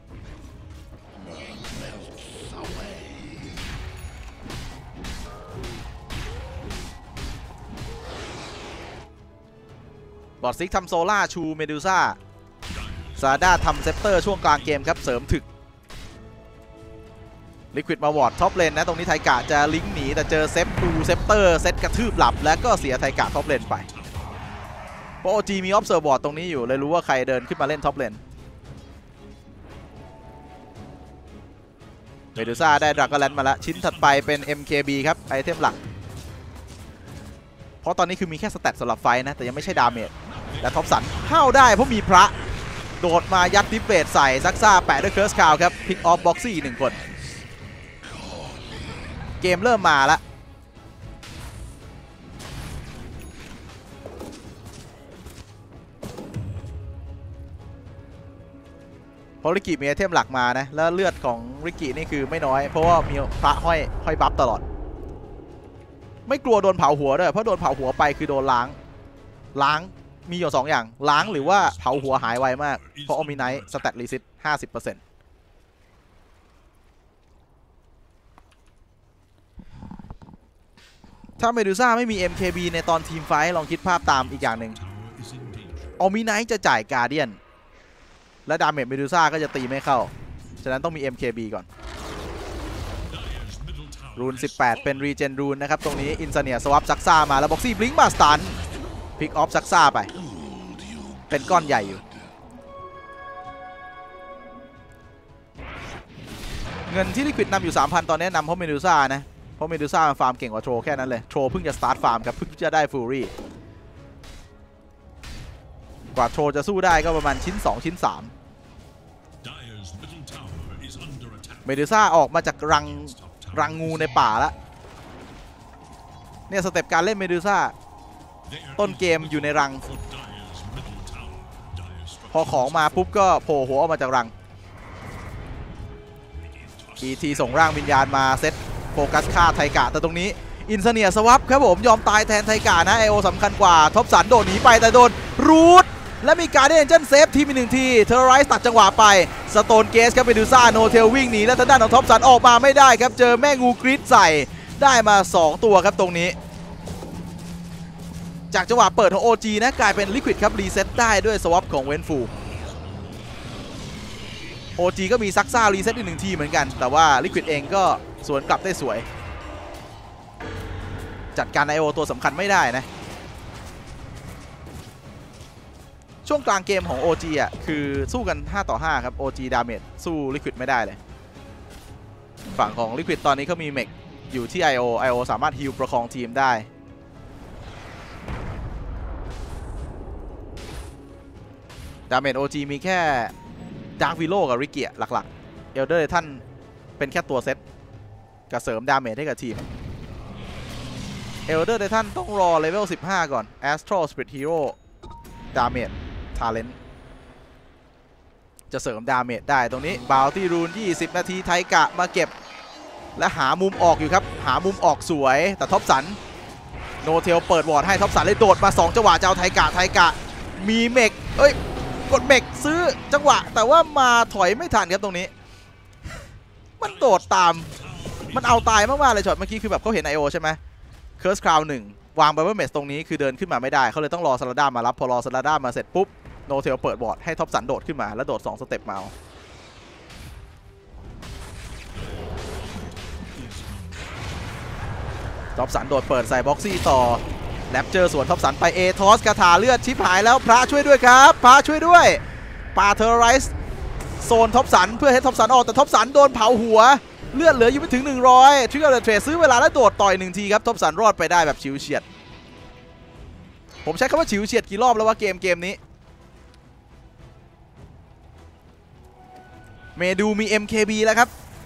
บอดซิกทำโซล่าชูเมดูซ่าซาด้าทำเซปเตอร์ช่วงกลางเกมครับเสริมถึกลิควิดมาวอร์ดท็อปเลนนะตรงนี้ไทกะจะลิงก์หนีแต่เจอเซฟดูเซปเตอร์เซตกระทืบหลับและก็เสียไทกะท็อปเลนไปเพราะ โอ จี มีออฟเซอร์บอร์ดตรงนี้อยู่เลยรู้ว่าใครเดินขึ้นมาเล่นท็อปเลนเมดูซ่าได้ดราก้อนแลนด์มาแล้วชิ้นถัดไปเป็น เอ็ม เค บี ครับไอเทมหลักเพราะตอนนี้คือมีแค่สแตทสำหรับไฟนะแต่ยังไม่ใช่ดาเมจและท็อปสันเข้าได้เพราะมีพระโดดมายัดดิฟเบตใส่ซักซ่าแปะด้วยเคิร์สคาวครับพิกออฟบ็อกซี่หนึ่งคนเกมเริ่มมาแล้วเพราะริกิมีไอเทมหลักมานะแล้วเลือดของริกินี่คือไม่น้อยเพราะว่ามีพระห้อยห้อยบัฟตลอดไม่กลัวโดนเผาหัวด้วยเพราะโดนเผาหัวไปคือโดนล้างล้างมีอยู่สองอย่างล้างหรือว่าเผาหัวหายไวมากเพราะโอมิไนท์สแตทรีซิต ห้าสิบเปอร์เซ็นต์ ถ้าเมดูซ่าไม่มี เอ็ม เค บี ในตอนทีมไฟท์ลองคิดภาพตามอีกอย่างหนึ่งโอมิไนท์จะจ่ายการเดียนและดาเมจเมดูซ่าก็จะตีไม่เข้าฉะนั้นต้องมี เอ็ม เค บี ก่อนรูนสิบแปดเป็นรีเจนรูนนะครับตรงนี้อินซาเนียสวับซักซ่ามาแล้วบ็อกซี่บลิงก์มาสตันพิกออฟซักซ่าไปเป็นก้อนใหญ่อยู่เงินที่ลิควิดนำอยู่ สามพัน ตอนนี้นำเพราะเมดูซ่านะเพราะเมดูซ่าฟาร์มเก่งกว่าโทรแค่นั้นเลยโทรเพิ่งจะสตาร์ทฟาร์มครับเพิ่งจะได้ฟูรี่กว่าโทรจะสู้ได้ก็ประมาณชิ้นสองชิ้นสามเมดูซ่าออกมาจากรังรังงูในป่าแล้วเนี่ยสเต็ปการเล่นเมดูซ่าต้นเกมอยู่ในรังพอของมาปุ๊บก็โผล่หัวออกมาจากรัง อี ที ส่งร่างวิญญาณมาเซตโฟกัสฆ่าไทกะแต่ตรงนี้อินเสเนียสวับครับผมยอมตายแทนไทกะนะไอโอสำคัญกว่าท็อปสันโดดหนีไปแต่โดนรูทและมีการเดนเจนเซฟทีมอีกหนึ่งทีเทอร์ไรส์ตัดจังหวะไปสโตนเกสครับไปดูซ่าโนเทลวิ่งหนีและทางด้านของท็อปสันออกมาไม่ได้ครับเจอแม่งูกรีดใส่ได้มาสองตัวครับตรงนี้จากจังหวะเปิดของ โอ จี นะกลายเป็นลิควิดครับรีเซ็ตได้ด้วยสวอปของเวนฟู โอ จี ก็มีซักซ่ารีเซ็ตอีกหนึ่งทีเหมือนกันแต่ว่าลิควิดเองก็สวนกลับได้สวยจัดการ ไอ โอ ตัวสำคัญไม่ได้นะช่วงกลางเกมของ โอ จี อ่ะคือสู้กันห้าต่อห้าครับ โอ จี ดาเมจสู้ลิควิดไม่ได้เลยฝั่งของลิควิดตอนนี้เขามีเมกอยู่ที่ ไอ โอ ไอ โอ สามารถฮีลประคองทีมได้ดาเมจ โอ จี มีแค่ดาร์ควิโลกับริเกียหลักๆเอลเดอร์ท่านเป็นแค่ตัวเซตกับเสริมดาเมจให้กับทีมเอลเดอร์ท่านต้องรอเลเวลสิบห้าก่อน Astral Spirit Hero ดาเมจ Talent จะเสริมดาเมจได้ตรงนี้บาวตี้รูนยี่สิบนาทีไทกะมาเก็บและหามุมออกอยู่ครับหามุมออกสวยแต่ท็อปสันโนเทลเปิดวอร์ดให้ท็อปสันเลยโดดมาสองจังหวะจะเอาไทกะไทกะมีเมกเอ้ยกดเบรกซื้อจังหวะแต่ว่ามาถอยไม่ทันครับตรงนี้มันโดดตามมันเอาตายมากๆเลยช็อตเมื่อกี้คือแบบเขาเห็น ไอ โอ ใช่ไหมเคิร์สคราวหนึ่งวางไบเบิลเมสตรงนี้คือเดินขึ้นมาไม่ได้เขาเลยต้องรอซาลาด้ามารับพอรอซาลาด้ามาเสร็จปุ๊บโนเทลเปิดบอร์ดให้ท็อปสันโดดขึ้นมาแล้วโดดสองสเต็ปมาท็อปสันโดดเปิดใส่บ็อกซี่ต่อแรปเจอส่วนท็อปสันไปเอทอสคาถาเลือดชิบหายแล้วพระช่วยด้วยครับพระช่วยด้วยปาเทอร์ไรส์โซนท็อปสันเพื่อให้ท็อปสันออกแต่ท็อปสันโดนเผาหัวเลือดเหลืออยู่ไม่ถึงหนึ่งร้อยทริกเกอร์เทรดซื้อเวลาแล้วโดดต่อยหนึ่งทีครับท็อปสันรอดไปได้แบบฉิวเฉียดผมใช้คำว่าฉิวเฉียดกี่รอบแล้วว่าเกมเกมนี้เมดูมี เอ็ม เค บี แล้วครับ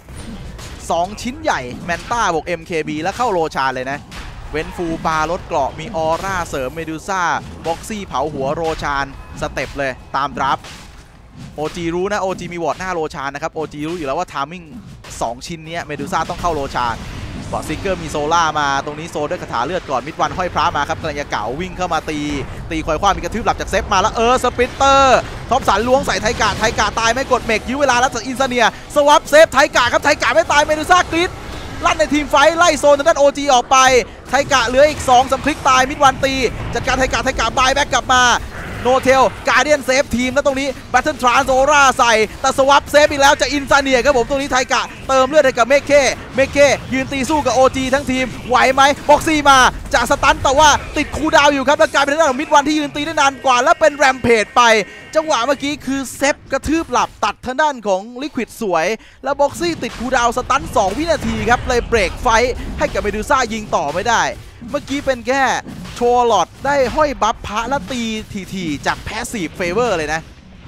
สองชิ้นใหญ่แมนต้าบวก เอ็ม เค บี แล้วเข้าโรชานเลยนะเว้นฟูปาลดเกราะมีออร่าเสริมเมดูซ่าบ็อกซี่เผาหัวโรชานสเต็ปเลยตามดราฟ โอ จี รู้นะ โอ จี มีวอร์ดหน้าโรชานนะครับ โอ จี รู้อยู่แล้วว่าทามมิ่งสองชิ้นนี้เมดูซ่าต้องเข้าโรชานบอดซิกเกอร์มีโซล่ามาตรงนี้โซด้วยคาถาเลือดก่อนมิดวันห้อยพระมาครับกำลังจะเก่าวิ่งเข้ามาตีตีควายคว้ามีกระทืบหลับจากเซฟมาแล้วเออสปริตเตอร์ท็อปสันล้วงใส่ไทกาไทกาตายไม่กดเมกยื้อเวลาแล้วจากอินซาเนียสวับเซฟไทกาครับไทกาไม่ตายเมดูซ่ากริดลั่นในทีมไฟไล่โซนทางด้าน โอ จี ออกไปไทกะเหลืออีกสองสามคลิกตายมิดวันตีจัดการไทกะไทกะบายแบ็กกลับมาโนเทลการ์เดียนเซฟทีมแล้วตรงนี้แบทเทิลทรานโซราใส่แต่สวับเซฟอีกแล้วจะอินซาเนียครับผมตรงนี้ไทกะเติมเลือดให้กับเมคเคเมคเคยืนตีสู้กับ โอ จี ทั้งทีมไหวไหมบ็อกซี่มาจะสตันแต่ว่าติดคูลดาวน์อยู่ครับแล้วกลายเป็นทางด้านของมิดวันที่ยืนตีได้นานกว่าและเป็นแรมเพจไปจังหวะเมื่อกี้คือเซฟกระทืบหลับตัดทางด้านของลิควิดสวยแล้วบ็อกซี่ติดคูลดาวน์สตันสองวินาทีครับเลยเบรกไฟให้กับเมดูซ่ายิงต่อไม่ได้เมื่อกี้เป็นแค่โชว์หลอดได้ห้อยบัฟพระและตีทีๆจากแพสซีฟเฟเวอร์เลยนะ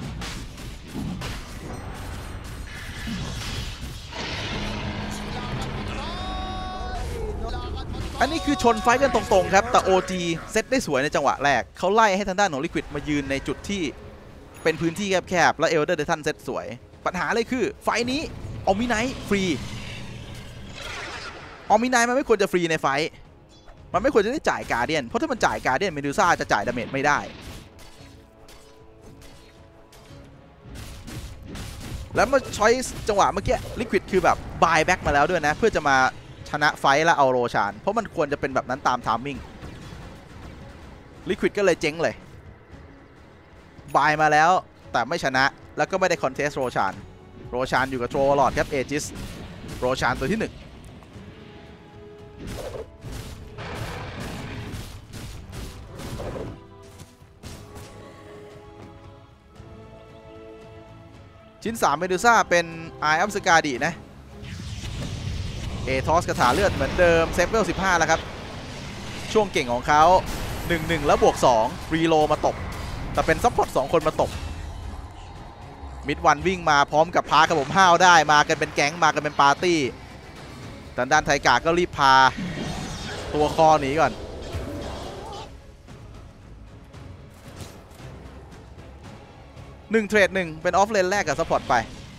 อันนี้คือชนไฟกันตรงๆครับแต่ โอ จี เซตได้สวยในจังหวะแรกเขาไล่ให้ทางด้านของลิควิดมายืนในจุดที่เป็นพื้นที่แคบๆแล้วเอลเดอร์เดทันเซตสวยปัญหาเลยคือไฟนี้ออมิไนท์ฟรีออมิไนท์มันไม่ควรจะฟรีในไฟมันไม่ควรจะได้จ่ายการ์เดียนเพราะถ้ามันจ่ายการ์เดียนเมดูซ่าจะจ่ายดาเมจไม่ได้แล้วมาช้อยจังหวะเมื่อกี้ลิควิดคือแบบบายแบ็กมาแล้วด้วยนะเพื่อจะมาชนะไฟแล้วเอาโรชานเพราะมันควรจะเป็นแบบนั้นตามไทมิ่งลิควิดก็เลยเจ๊งเลยบายมาแล้วแต่ไม่ชนะแล้วก็ไม่ได้คอนเทสโรชานโรชานอยู่กับโทรลอดครับเอจิสโรชานตัวที่หนึ่งชิ้นสามเมดูซ่าเป็นไออัมสกาดีนะเอทอสกระถาเลือดเหมือนเดิมเซฟเวลสิบห้าแล้วครับช่วงเก่งของเขา หนึ่ง หนึ่ง แล้วบวกสองรีโลมาตบแต่เป็นซัพพอร์ตสองคนมาตบมิดวันวิ่งมาพร้อมกับพาครับผมห้าวได้มากันเป็นแก๊งมากันเป็นปาร์ตี้ทางด้านไทกาก็รีบพาตัวคอหนีก่อนหนึ่งเทรดหนึ่งเป็นออฟเลนแรกกับซัพพอร์ตไป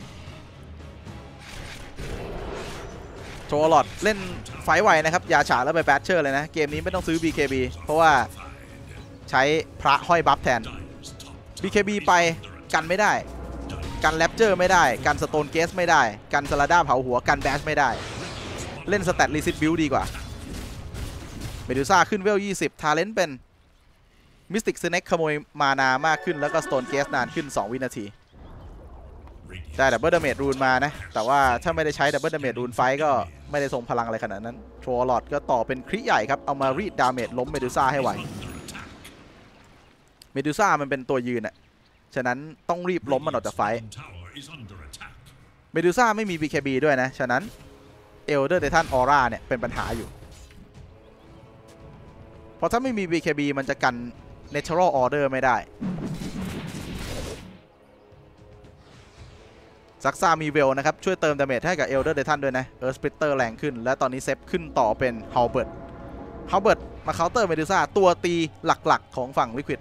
โชว์หลอดเล่นไฟไวนะครับยาฉาแล้วไปแบทเชอร์เลยนะเกมนี้ไม่ต้องซื้อ บี เค บี เพราะว่าใช้พระห้อยบัฟแทน บี เค บี ไปกันไม่ได้กันแรปเจอร์ไม่ได้กันสโตนเกสไม่ได้กันซาลาด้าเผาหัวกันแบชไม่ได้เล่นสแตทรีซิตบิลดีกว่าเมดูซ่าขึ้นเวลยี่สิบทาเลนต์เป็นมิสติกสเน็กขโมยมานามากขึ้นแล้วก็สโตนเกสนานขึ้นสองวินาทีได้ดับเบิลดาเมจรูนมานะแต่ว่าถ้าไม่ได้ใช้ดับเบิลดาเมจรูนไฟก็ไม่ได้ทรงพลังอะไรขนาดนั้นโทรลอดก็ต่อเป็นคริใหญ่ครับเอามารีดดาเมจล้มเมดูซ่าให้ไวเมดูซ่ามันเป็นตัวยืนอะฉะนั้นต้องรีบล้มมันออกจากไฟเมดูซ่าไม่มี บี เค บี ด้วยนะฉะนั้นเอลเดอร์เดทันออร่าเนี่ยเป็นปัญหาอยู่เพราะถ้าไม่มี บี เค บี มันจะกัน Natural Order ไม่ได้ซักซ่ามีเวลนะครับช่วยเติมดาเมจให้กับเอลเดอร์เดทันด้วยนะเอิร์ธสปริตเตอร์แรงขึ้นและตอนนี้เซฟขึ้นต่อเป็นฮาวเบิร์ตฮาวเบิร์ตมาเคาน์เตอร์เมดูซ่าตัวตีหลักๆของฝั่งลิควิด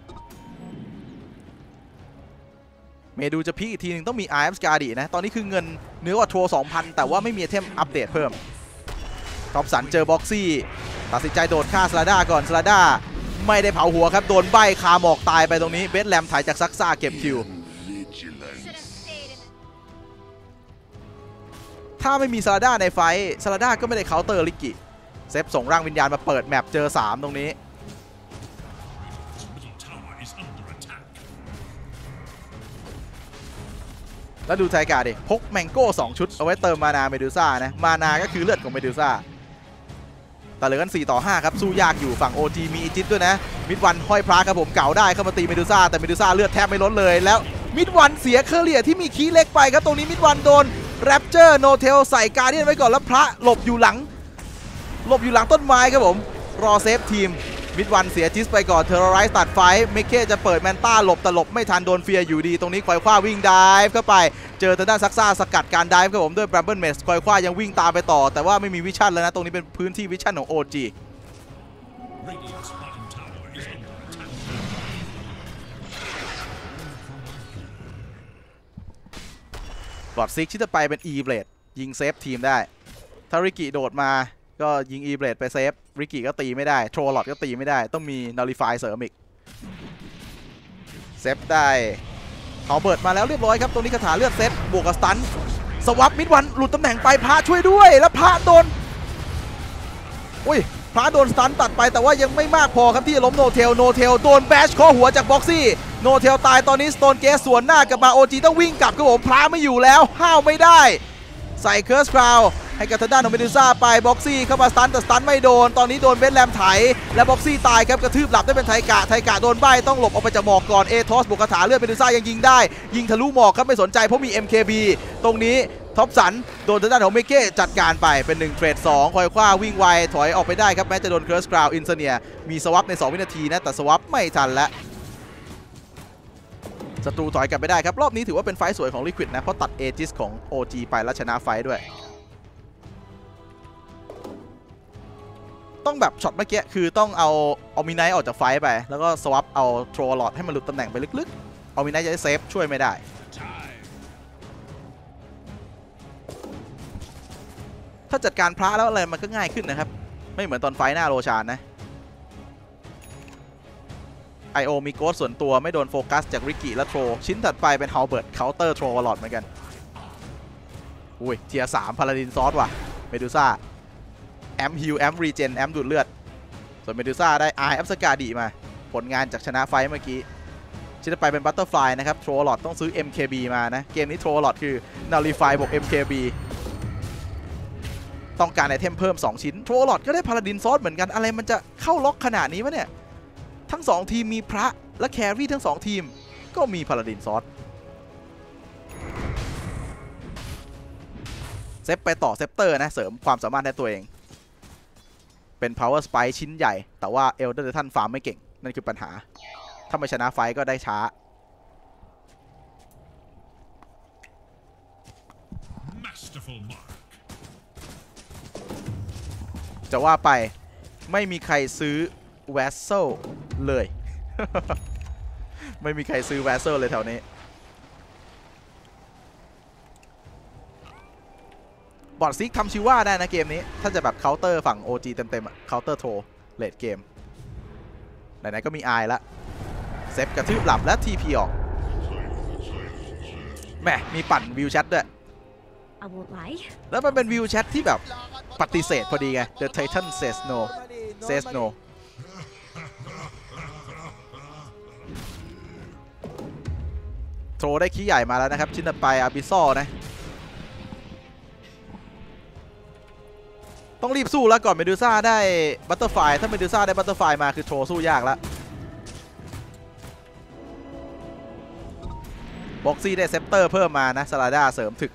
เมดูจะพีคอีกทีนึงต้องมีไออัมสกาดีนะตอนนี้คือเงินเนื้อกว่าโทร สองพัน แต่ว่าไม่มีไอเทมอัปเดตเพิ่มท็อปสันเจอบ็อกซี่ตัดสินใจโดดฆ่าสลาด้าก่อนสลาด้าไม่ได้เผาหัวครับโดนใบคาหมอกตายไปตรงนี้เบสแลมถ่ายจากซักซ่าเก็บคิวถ้าไม่มีสลาด้าในไฟสลาด้าก็ไม่ได้เคาน์เตอร์ลิกกิเซฟส่งร่างวิญญาณมาเปิดแมปเจอสามตรงนี้แล้วดูไทกาดิพกแมงโก้สองชุดเอาไว้เติมมานาเมดูซ่านะมานาก็คือเลือดของเมดูซ่าแต่เหลือกันสี่ต่อห้าครับสู้ยากอยู่ฝั่ง โอ จี มีอีจิตด้วยนะมิดวันห้อยพระครับผมเก่าได้เข้ามาตีเมดูซ่าแต่เมดูซ่าเลือดแทบไม่ลดเลยแล้วมิดวันเสียเคอร์เรียที่มีคีย์เล็กไปครับตรงนี้มิดวันโดนแรปเจอร์โนเทลใส่การ์เดียนไว้ก่อนแล้วพระหลบอยู่หลังหลบอยู่หลังต้นไม้ครับผมรอเซฟทีมมิดวันเสียจิสไปก่อนเทอร์ไรส์ตัดไฟเมคเคจะเปิดแมนต้าหลบแต่หลบไม่ทันโดนเฟียอยู่ดีตรงนี้ควายคว้าวิ่งไดฟ์เข้าไปเจอทางด้านซักซ่าสกัดการไดฟ์ครับผมด้วยแบรมเบิลเมสคอยคว้ายังวิ่งตามไปต่อแต่ว่าไม่มีวิชั่นแล้วนะตรงนี้เป็นพื้นที่วิชั่นของ โอ จี บอดซิกที่จะไปเป็น E เบลดยิงเซฟทีมได้ถ้าริกิโดดมาก็ยิง E เบลดไปเซฟริกิก็ตีไม่ได้โทรลอดก็ตีไม่ได้ต้องมีนัลลิฟายเสริมอีกเซฟได้เขาเบิดมาแล้วเรียบร้อยครับตรงนี้คาถาเลือดเซตบวกกับสตันสวับมิดวันหลุดตำแหน่งไปพระช่วยด้วยแล้วพระโดนอุ้ยพระโดนสตันตัดไปแต่ว่ายังไม่มากพอครับที่จะล้มโนเทลโนเทลโดนแบชข้อหัวจากบ็อกซี่โนเทลตายตอนนี้สโตนเกสสวนหน้ากับมา โอ จี ต้องวิ่งกลับครับผมพระไม่อยู่แล้วห้าวไม่ได้ใส่เคิร์สคราวให้กับทางด้านของเมดูซ่าไปบ็อกซี่เข้ามาสตันแต่สตันไม่โดนตอนนี้โดนเบสแรมไถและบ็อกซี่ตายครับกระทืบหลับได้เป็นไทกะไทกะโดนใบต้องหลบออกไปจากหมอกก่อนเอทอสบุกคาถาเลือดเมดูซ่ายังยิงได้ยิงทะลุหมอกครับไม่สนใจเพราะมี เอ็ม เค บี ตรงนี้ท็อปสันโดนทางด้านของเมเก้จัดการไปเป็นหนึ่งเทรดสองคอยคว้าวิ่งไวถอยออกไปได้ครับแม้จะโดนเคิร์สคราวอินเซเนียมีสวับในสองวินาทีนะแต่สวับไม่ทันแล้วศัตรูถอยกลับไปได้ครับรอบนี้ถือว่าเป็นไฟสวยของ Liquid นะเพราะตัดเอจิสของ โอ จี ไปแล้วชนะไฟด้วยต้องแบบช็อตเมื่อกี้คือต้องเอาเอามิไนท์ออกจากไฟไปแล้วก็สวับเอาโทรลอดให้มันหลุดตำแหน่งไปลึกๆเอามิไนท์จะได้เซฟช่วยไม่ได้ถ้าจัดการพระแล้วอะไรมันก็ง่ายขึ้นนะครับไม่เหมือนตอนไฟหน้าโรชานนะไอโอมีโกสส่วนตัวไม่โดนโฟกัสจากริกิและโทรชิ้นถัดไปเป็นฮาวเบิร์ตเคาน์เตอร์โทรลอดเหมือนกันอุ้ยเทียร์สามพาราดินซอสว่ะเมดูซ่าแอมฮิลแอมรีเจนแอมดูดเลือดส่วนเมดูซ่าได้ไอแอมสกาดีมาผลงานจากชนะไฟเมื่อกี้ชิ้นถัดไปเป็นบัตเตอร์ฟลายนะครับโทรลอดต้องซื้อ เอ็ม เค บี มานะเกมนี้โทรลอดคือนัลลิฟายบวก เอ็ม เค บี ต้องการไอเทมเพิ่มสองชิ้นโทรลอดก็ได้พาราดินซอสเหมือนกันอะไรมันจะเข้าล็อกขนาดนี้วะเนี่ยทั้งสองทีมมีพระและแครี่ทั้งสองทีมก็มีพาราดินซอสเซฟไปต่อเซปเตอร์นะเสริมความสามารถในตัวเองเป็น power spike ชิ้นใหญ่แต่ว่าเอลเดอร์ท่านฟาร์มไม่เก่งนั่นคือปัญหาถ้าไม่ชนะไฟก็ได้ช้าจะว่าไปไม่มีใครซื้อแวสเซลเลย ไม่มีใครซื้อแวสเซลเลยแถวนี้บอดซิกทำชิว่าได้นะเกมนี้ถ้าจะแบบเคาน์เตอร์ฝั่ง โอ จี เต็มๆอะเคาน์เตอร์โทรเลดเกมไหนๆก็มีไอละเซฟกระทืบหลับและ ที พี ออกแหมมีปั่นวิวแชทด้วยแล้วมันเป็นวิวแชทที่แบบปฏิเสธพอดีไง The Titan says no says no โทรได้ขี้ใหญ่มาแล้วนะครับชิ้นต่อไปอาบิซอลนะต้องรีบสู้แล้วก่อนเมดูซ่าได้บัตเตอร์ไฟถ้าเมดูซ่าได้บัตเตอร์ไฟมาคือโทรสู้ยากแล้วบ็อกซี่ได้เซปเตอร์เพิ่มมานะซาลาด้าเสริมถึก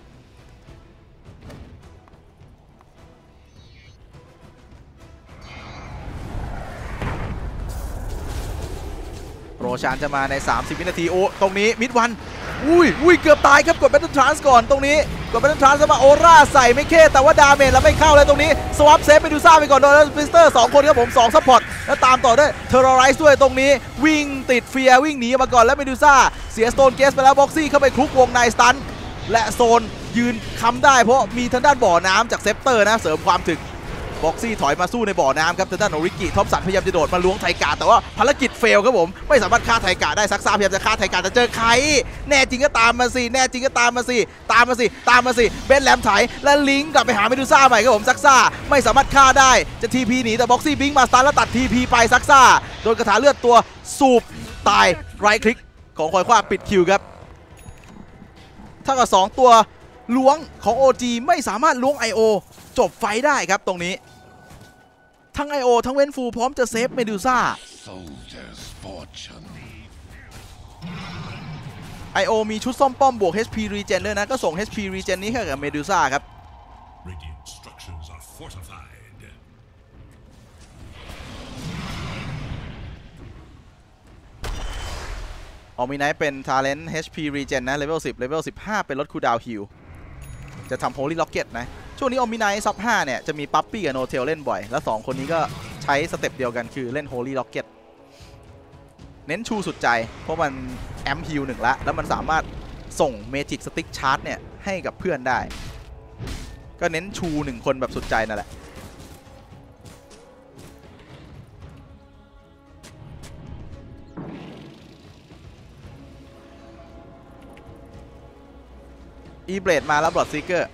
โรชานจะมาในสามสิบวินาทีโอ้ตรงนี้มิดวันอุ้ยอุ้ยเกือบตายครับกดแบตเทิลทรานส์ก่อนตรงนี้กดแบตเทิลทรานส์มาโอร่าใส่ไม่เข้แต่ว่าดาเมจแล้วไม่เข้าเลยตรงนี้สวับเซฟไปดูซ่าไปก่อนโดนฟิสเตอร์สองคนครับผมสองซัพพอร์ตแล้วตามต่อด้วยเทอร์ไรส์ด้วยตรงนี้วิ่งติดเฟียวิ่งหนีมาก่อนแล้วเมดูซ่าเสียสโตนเกสไปแล้วบ็อกซี่เข้าไปคลุกวงในสตันและโซนยืนค้ำได้เพราะมีทางด้านบ่อน้ำจากเซปเตอร์นะเสริมความถึกบ็อกซี่ถอยมาสู้ในบ่อน้ำครับทางด้านของริกกี้ท็อปสันพยายามจะโดดมาล้วงไทกาแต่ว่าภารกิจเฟลครับผมไม่สามารถฆ่าไทกาได้ซักซ่าพยายามจะฆ่าไทกาแต่เจอใครแน่จริงก็ตามมาสิแน่จริงก็ตามมาสิตามมาสิตามมาสิเบนแลมไถและลิงก์กลับไปหาเมดูซ่าใหม่ครับผมซักซ่าไม่สามารถฆ่าได้จะทีพีหนีแต่บ็อกซี่บิงมาสตาร์แล้วตัดทีพีไปซักซ่าโดนกระถาเลือดตัวสูบตายไรคลิกของคอยคว้าปิดคิวครับเท่ากับสองตัวล้วงของ โอ จี ไม่สามารถล้วง ไอ โอ จบไฟได้ครับตรงนี้ทั้ง ไอ โอ ทั้งเวนฟูพร้อมจะเซฟเมดูซ่า ไอ โอ มีชุดซ่อมป้อมบวก เอช พี Regen ด้วยนะก็ส่ง เอช พี Regen นี้ให้กับเมดูซ่าครับอมิไนท์เป็น Talent เอช พี Regen นะ Level สิบ Level สิบห้าเป็นลดคูลดาวน์ฮิลจะทำ Holy Rocket นะช่วงนี้อมิไนท์ซับห้าเนี่ยจะมีปั๊ปปี้กับโนเทลเล่นบ่อยแล้วสองคนนี้ก็ใช้สเต็ปเดียวกันคือเล่น Holy Rocket เน้นชูสุดใจเพราะมันแอมฮิลหนึ่งละแล้วมันสามารถส่ง Magic Stick Charge เนี่ยให้กับเพื่อนได้ก็เน้นชูหนึ่งคนแบบสุดใจนั่นแหละอีเบรดมาแล้วบลอดซีเกอร์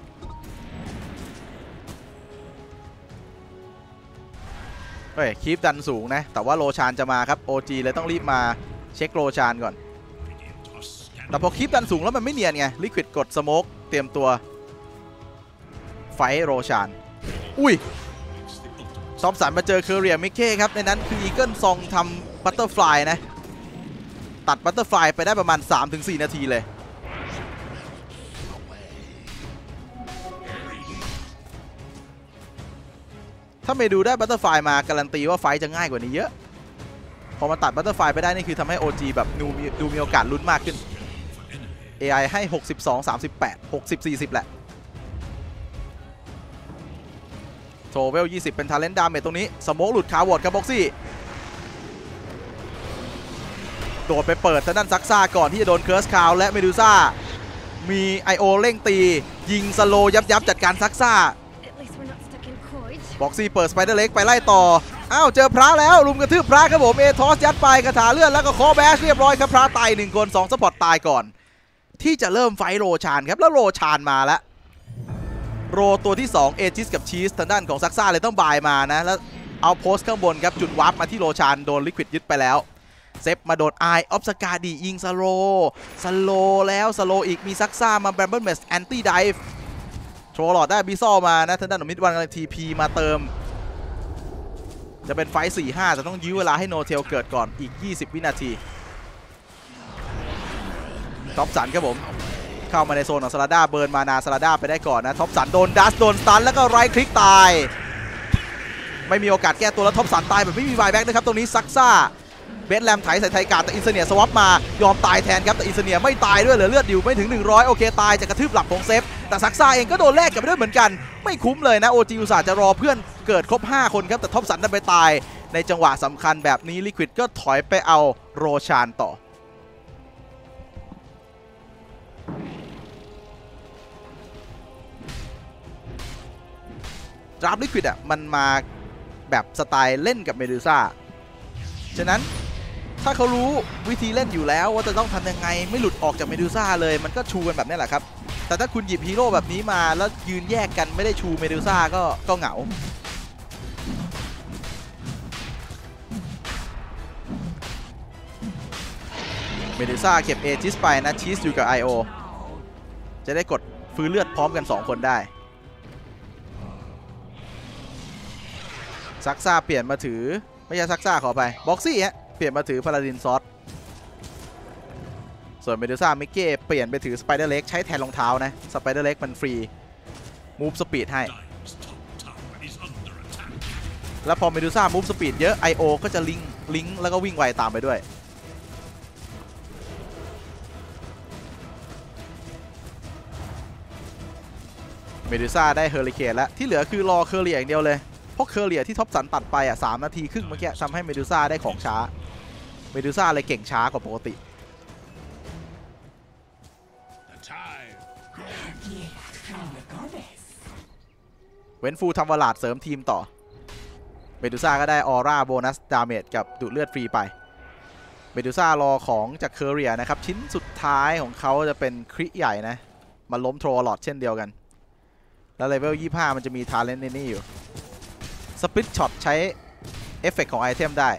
เฮ้ยคีปดันสูงนะแต่ว่าโรชานจะมาครับ โอ จี เลยต้องรีบมาเช็คโรชานก่อนแต่พอคีปดันสูงแล้วมันไม่เนียนไงลิควิดกดสโมกเตรียมตัวไฟโรชานอุ้ยซอมสันมาเจอเคอร์เรียมิกเก้ครับในนั้นคืออีเกิลซองทำบัตเตอร์ฟลายนะตัดบัตเตอร์ฟลายไปได้ประมาณ สามถึงสี่ นาทีเลยถ้าเมดูได้บัตเตอร์ไฟมาการันตีว่าไฟจะง่ายกว่านี้เยอะพอมาตัดบัตเตอร์ไฟไปได้นี่คือทำให้ โอ จี แบบดูดูมีโอกาสลุ้นมากขึ้น เอ ไอ ให้หกสิบสอง สามสิบแปด หกสิบ สี่สิบแหละโทเวลยี่สิบเป็น Talent Damage ตรงนี้สโมกหลุดคาวอร์ดครับบ็อกซี่โดดไปเปิดทางด้านซักซ่าก่อนที่จะโดนเคิร์สคาวและเมดูซ่ามี ไอ โอ เร่งตียิงสโลยับยับจัดการซักซ่าบ็อกซี่เปิดสไปเดอร์เล็กไปไล่ต่ออ้าวเจอพระแล้วลุมกระทืบพระครับผมเอทอสยัดไปกระถาเลือดแล้วก็คอแบชเรียบร้อยครับพระตายหนึ่งคนสองสปอร์ตตายก่อนที่จะเริ่มไฟโรชานครับแล้วโรชานมาแล้วโรตัวที่สองเอจิสกับชีสทางด้านของซักซ่าเลยต้องบายมานะแล้วเอาโพสต์ข้างบนครับจุดวาร์ปมาที่โรชานโดนลิควิดยึดไปแล้วเซฟมาโดนไอออฟสกาดียิงสโลสโลแล้วสโลอีกมีซักซ่ามาแบมเบิลเมสแอนตี้ไดฟ์โทรลอดได้บิซอลมานะทางด้านของมิดวันกับทีพีมาเติมจะเป็นไฟ สี่ห้า แต่ต้องยื้อเวลาให้โนเทลเกิดก่อนอีกยี่สิบวินาทีท็อปสันครับผมเข้ามาในโซนของซาลาด้าเบิร์นมานาซาลาด้าไปได้ก่อนนะท็อปสันโดนดัสโดนสตันแล้วก็ไรคลิกตายไม่มีโอกาสแก้ตัวแล้วท็อปสันตายแบบไม่มีบายแบ็กนะครับตรงนี้ซักซ่าเบสแลมไถใส่ไทการ์แต่อินเซเนียสวอปมายอมตายแทนครับแต่อินเซเนียไม่ตายด้วยเหลือเลือดอยู่ไม่ถึงหนึ่งร้อยโอเคตายจากกระทืบหลับของเซฟแต่ซักซ่าเองก็โดนแลกกันไปด้วยเหมือนกันไม่คุ้มเลยนะโอจีอุตส่าห์จะรอเพื่อนเกิดครบห้าคนครับแต่ท็อปสันดันไปตายในจังหวะสำคัญแบบนี้ลิควิดก็ถอยไปเอาโรชานต่อดราฟลิควิดอ่ะมันมาแบบสไตล์เล่นกับเมดูซ่าฉะนั้นถ้าเขารู้วิธีเล่นอยู่แล้วว่าจะต้องทำยังไงไม่หลุดออกจากเมดูซ่าเลยมันก็ชูกันแบบนี้แหละครับแต่ถ้าคุณหยิบฮีโร่แบบนี้มาแล้วยืนแยกกันไม่ได้ชูเมดูซ่าก็ก็เหงาเมดูซ่าเก็บเอจิสไปนะชีสอยู่กับ ไอ โอ จะได้กดฟื้นเลือดพร้อมกันสองคนได้ซักซ่าเปลี่ยนมาถือไม่ใช่ซักซ่าขอไปบ็อกซี่ฮะเปลี่ยนมาถือพาราดินซอสส่วนเมดูซ่ามิกเก้เปลี่ยนไปถือสไปเดอร์เล็กใช้แทนรองเท้านะสไปเดอร์เล็กมันฟรีมูฟสปีดให้แล้วพอเมดูซ่ามูฟสปีดเยอะ ไอ โอ ก็จะลิงลิงแล้วก็วิ่งไวตามไปด้วยเมดูซ่าได้เฮอริเคนแล้วที่เหลือคือรอเคอร์เรียอย่างเดียวเลยเพราะเคอร์เรียที่ท็อปสันตัดไปอ่ะสามนาทีครึ่งเมื่อกี้ทำให้เมดูซ่าได้ของช้าเมดูซ่าเลยเก่งช้ากว่าปกติเว้นฟูทำวลาดเสริมทีมต่อเมดูซ่าก็ได้ออร่าโบนัสดาเมจกับดูดเลือดฟรีไปเมดูซ่ารอของจากเคอร์เรียนะครับชิ้นสุดท้ายของเขาจะเป็นคริใหญ่นะมาล้มโทรลอดเช่นเดียวกันแล้วเลเวลยี่สิบห้ามันจะมีทาเลนต์ในนี่อยู่สปลิตช็อตใช้เอฟเฟกต์ของไอเทมได้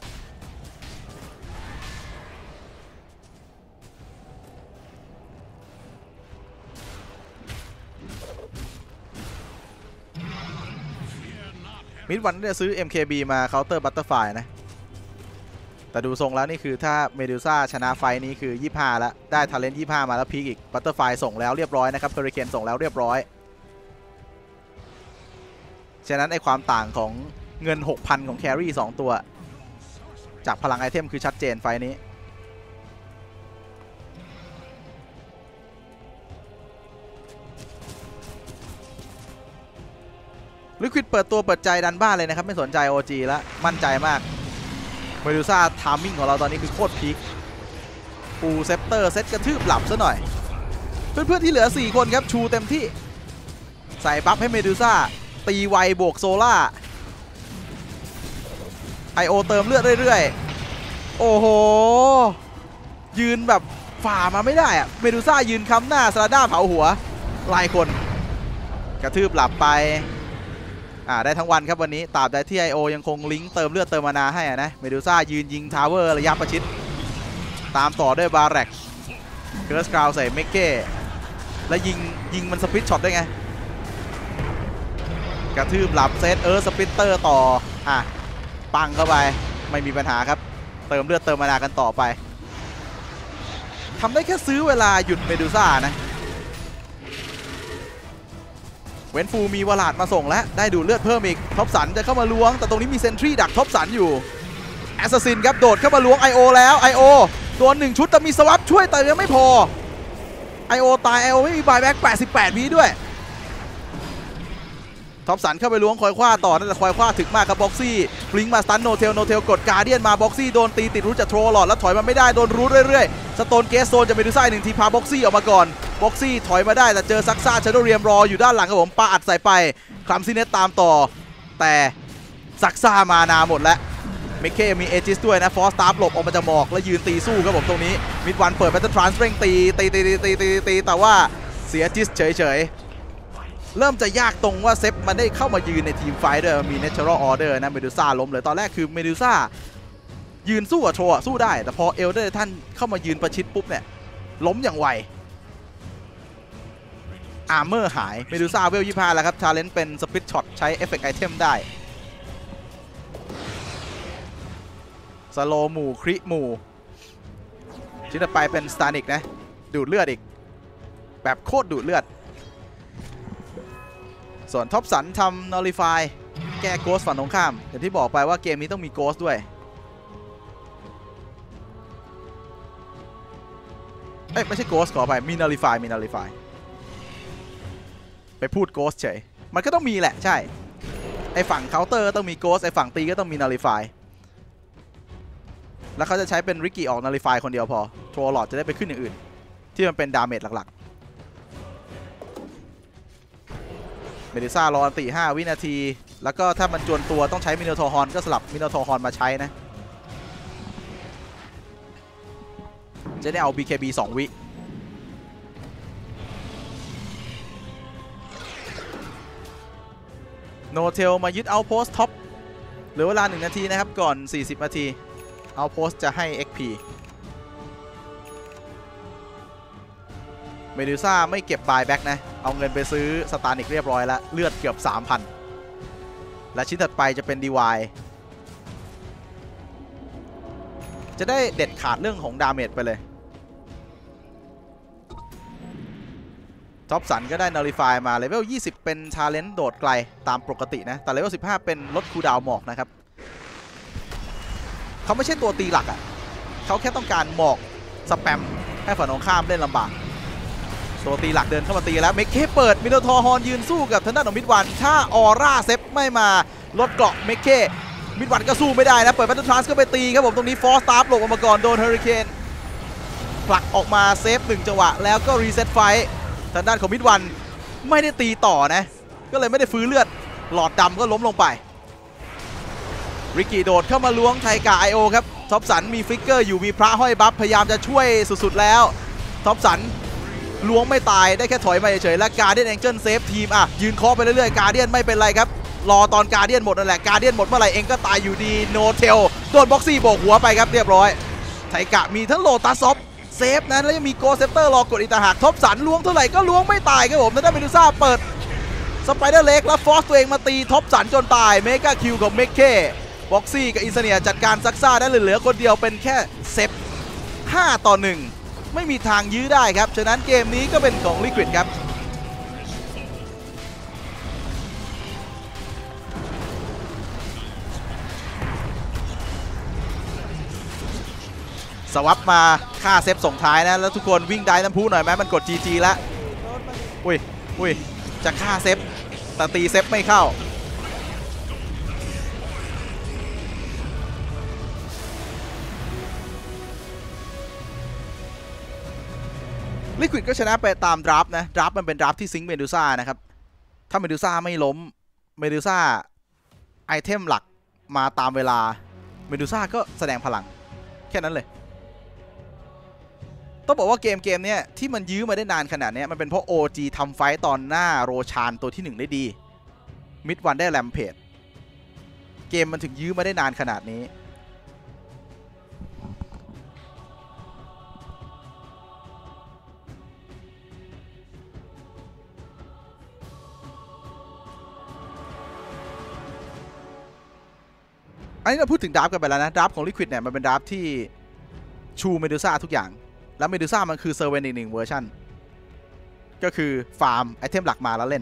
มิดวันจะซื้อ เอ็ม เค บี มาเคาน์เตอร์บัตเตอร์ไฟนะแต่ดูทรงแล้วนี่คือถ้าเมดูซ่าชนะไฟนี้คือยี่สิบห้าแล้วได้ทาเลนต์ยี่สิบห้ามาแล้วพีกอีกบัตเตอร์ไฟส่งแล้วเรียบร้อยนะครับเฮอริเคนส่งแล้วเรียบร้อยฉะนั้นไอความต่างของเงิน หกพัน ของแครี่สองตัวจากพลังไอเทมคือชัดเจนไฟนี้ลิควิดเปิดตัวเปิดใจดันบ้านเลยนะครับไม่สนใจ โอ จี แล้วมั่นใจมากเมดูซ่าทามมิ่งของเราตอนนี้คือโคตรพีคปูเซปเตอร์เซตกระทืบหลับซะหน่อยเพื่อนๆที่เหลือสี่คนครับชูเต็มที่ใส่บัฟให้เมดูซ่าตีไวบวกโซล่าไอโอเติมเลือดเรื่อยๆโอ้โหยืนแบบฝ่ามาไม่ได้อะเมดูซ่ายืนค้ำหน้าซาลาด้าเผาหัวลายคนกระทืบหลับไปอ่าได้ทั้งวันครับวันนี้ตราบใดที่ ไอ โอ ยังคงลิงก์เติมเลือดเติมมานาให้นะเมดูซ่ายืนยิงทาวเวอร์ระยะประชิดตามต่อด้วยบาแร็กเคิร์สกราวใส่เมกเก้และยิงยิงมันสปิทช็อตได้ไงกระทืบหลับเซตเออสปิตเตอร์ต่ออ่ะปังเข้าไปไม่มีปัญหาครับเติมเลือดเติมมานากันต่อไปทำได้แค่ซื้อเวลาหยุดเมดูซ่านะเวนฟูมีวลาดมาส่งแล้วได้ดูเลือดเพิ่มอีกท็อปสันจะเข้ามาล้วงแต่ตรงนี้มีเซนทรีดักท็อปสันอยู่แอสซัสซินครับโดดเข้ามาล้วง ไอ โอ แล้ว ไอ โอ โดนหนึ่งชุดแต่มีสวัปช่วยแต่ยังไม่พอ ไอ โอ ตาย ไอ โอ ไม่มีบายแบ็กแปดสิบแปดวิด้วยท็อปสันเข้าไปล้วงคอยคว้าต่อนั่นแหละคอยคว้าถึกมากครับบ็อกซี่ฟลิงมาสตันโนเทลโนเทลกดการเดียนมาบ็อกซี่โดนตีติดรูทจากโทรหลอดแล้วถอยมาไม่ได้โดนรูทเรื่อยๆสโตนเกสโซนจะเมดูซ่าหนึ่งทีพาบ็อกซี่ออกมาก่อนบ็อกซี่ถอยมาได้แต่เจอซักซ่าชาโดเรียมรออยู่ด้านหลังครับผมปาอัดใส่ไปคลัมซินเนตตามต่อแต่ซักซ่ามานาหมดแล้วเมคเคมีเอจิสด้วยนะฟอสตาร์หลบออกมาจากหมอกแล้วยืนตีสู้ครับผมตรงนี้มิดวันเปิดแบตเตอร์ทรานส์เร่งตีตีตีตีตีตีตีแต่ว่าเสียจิสเฉยๆเริ่มจะยากตรงว่าเซฟมันได้เข้ามายืนในทีมไฟท์ด้วยมี Natural Order นะเมดูซ่าล้มเลยตอนแรกคือเมดูซ่ายืนสู้กับโชว์สู้ได้แต่พอเอลเดอร์ท่านเข้ามายืนประชิดปุ๊บเนี่ยล้มอย่างไวอาร์เมอร์หายเมดูซ่าเวลยี่สิบห้าแล้วครับชาเลนจ์เป็นสปิทช็อตใช้เอฟเฟกต์ไอเทมได้สโลหมู่คริหมู่ชิ้นต่อไปเป็นสตาร์นิกนะดูดเลือดอีกแบบโคตรดูดเลือดส่วนท็อปสันทำ Nullify แก้โกสฝั่งตรงข้ามอย่างที่บอกไปว่าเกมนี้ต้องมีโกสด้วยเอ้ยไม่ใช่โกสขอไปมี Nullify มี Nullify ไปพูดโกสเฉยมันก็ต้องมีแหละใช่ไอฝั่งเคาน์เตอร์ต้องมีโกสไอฝั่งตีก็ต้องมี Nullify แล้วเขาจะใช้เป็นริกกี้ออก Nullify คนเดียวพอโทรลอดจะได้ไปขึ้นอย่างอื่นที่มันเป็นดาเมจหลักๆเมดิซ่ารออันติห้าวินาทีแล้วก็ถ้ามันจวนตัวต้องใช้มิโนโทฮอนก็สลับมิโนโทฮอนมาใช้นะจะได้เอา บี เค บี สองวิโนเทลมายึดเอาโพสท็อปเหลือเวลาหนึ่งนาทีนะครับก่อนสี่สิบนาทีเอาโพสจะให้ เอ็ก พี เมดูซ่าไม่เก็บบายแบ็กนะเอาเงินไปซื้อสตาร์นิกเรียบร้อยแล้วเลือดเกือบ สามพัน และชิ้นถัดไปจะเป็น ดี วาย จะได้เด็ดขาดเรื่องของดาเมจไปเลยท็อปสันก็ได้ Nullify มาเลเวลยี่สิบเป็นชาเลนจ์โดดไกลตามปกตินะแต่เลเวลสิบห้าเป็นลดคูลดาวน์หมอกนะครับเขาไม่ใช่ตัวตีหลักอ่ะเขาแค่ต้องการหมอกสแปมให้ฝั่งตรงข้ามเล่นลำบากตัวตีหลักเดินเข้ามาตีแล้วเมคเคเปิดมิโนทอร์ฮอนยืนสู้กับทางด้านของมิดวันถ้าออร่าเซฟไม่มาลดเกราะเมคเคมิดวันก็สู้ไม่ได้นะเปิดแบตเตอร์ทรานส์ก็ไปตีครับผมตรงนี้ฟอร์สตาร์หลบออกมาก่อนโดนเฮอริเคนผลักออกมาเซฟหนึ่งจังหวะแล้วก็รีเซ็ตไฟทางด้านของมิดวันไม่ได้ตีต่อนะก็เลยไม่ได้ฟื้นเลือดหลอดดำก็ล้มลงไปริกกี้โดดเข้ามาล้วงไทกา ไอ โอ ครับท็อปสันมีฟิกเกอร์อยู่มีพระห้อยบัฟพยายามจะช่วยสุดๆแล้วท็อปสันล้วงไม่ตายได้แค่ถอยมาเฉยๆและการ์เดียนแองเจิลเซฟทีมอ่ะยืนเคาะไปเรื่อยๆการ์เดียนไม่เป็นไรครับรอตอนการ์เดียนหมดนั่นแหละการ์เดียนหมดเมื่อไหร่เองก็ตายอยู่ดีโนเทลโดนบ็อกซี่โบกหัวไปครับเรียบร้อยไทกะมีทั้งโลตัสซอฟเซฟนะแล้วยังมีโกเซปเตอร์รอกดอีกต่างหากท็อปสันล้วงเท่าไหร่ก็ล้วงไม่ตายครับผมทางด้านเมดูซ่าเปิดสไปเดอร์เล็กแล้วฟอสตัวเองมาตีท็อปสันจนตายเมกาคิวของเมคเคบ็อกซี่กับอินเซเนียจัดการซักซ่าได้เหลือคนเดียวเป็นแค่เซฟห้าต่อหนึ่งไม่มีทางยื้อได้ครับฉะนั้นเกมนี้ก็เป็นของลิควิดครับสวับมาฆ่าเซฟส่งท้ายนะแล้วทุกคนวิ่งได้น้ำพุหน่อยไหมมันกด จี จี แล้วอุ้ยอุ้ยจะฆ่าเซฟแต่ตีเซฟไม่เข้าลิควิดก็ชนะไปตามดราฟต์นะดราฟต์มันเป็นดราฟต์ที่ซิงค์เมดูซ่านะครับถ้าเมดูซ่าไม่ล้มเมดูซ่าไอเทมหลักมาตามเวลาเมดูซ่าก็แสดงพลังแค่นั้นเลยต้องบอกว่าเกมเกมเนี้ยที่มันยื้อมาได้นานขนาดนี้มันเป็นเพราะ โอ จี ทำไฟต์ตอนหน้าโรชานตัวที่หนึ่งได้ดีมิดวันได้แรมเพจเกมมันถึงยื้อมาได้นานขนาดนี้อันนี้เราพูดถึงดราฟต์กันไปแล้วนะดราฟต์ของ Liquid เนี่ยมันเป็นดราฟต์ที่ชูเมดูซ่าทุกอย่างแล้วเมดูซ่ามันคือเซอร์เวนอีกหนึ่งเวอร์ชันก็คือฟาร์มไอเทมหลักมาแล้วเล่น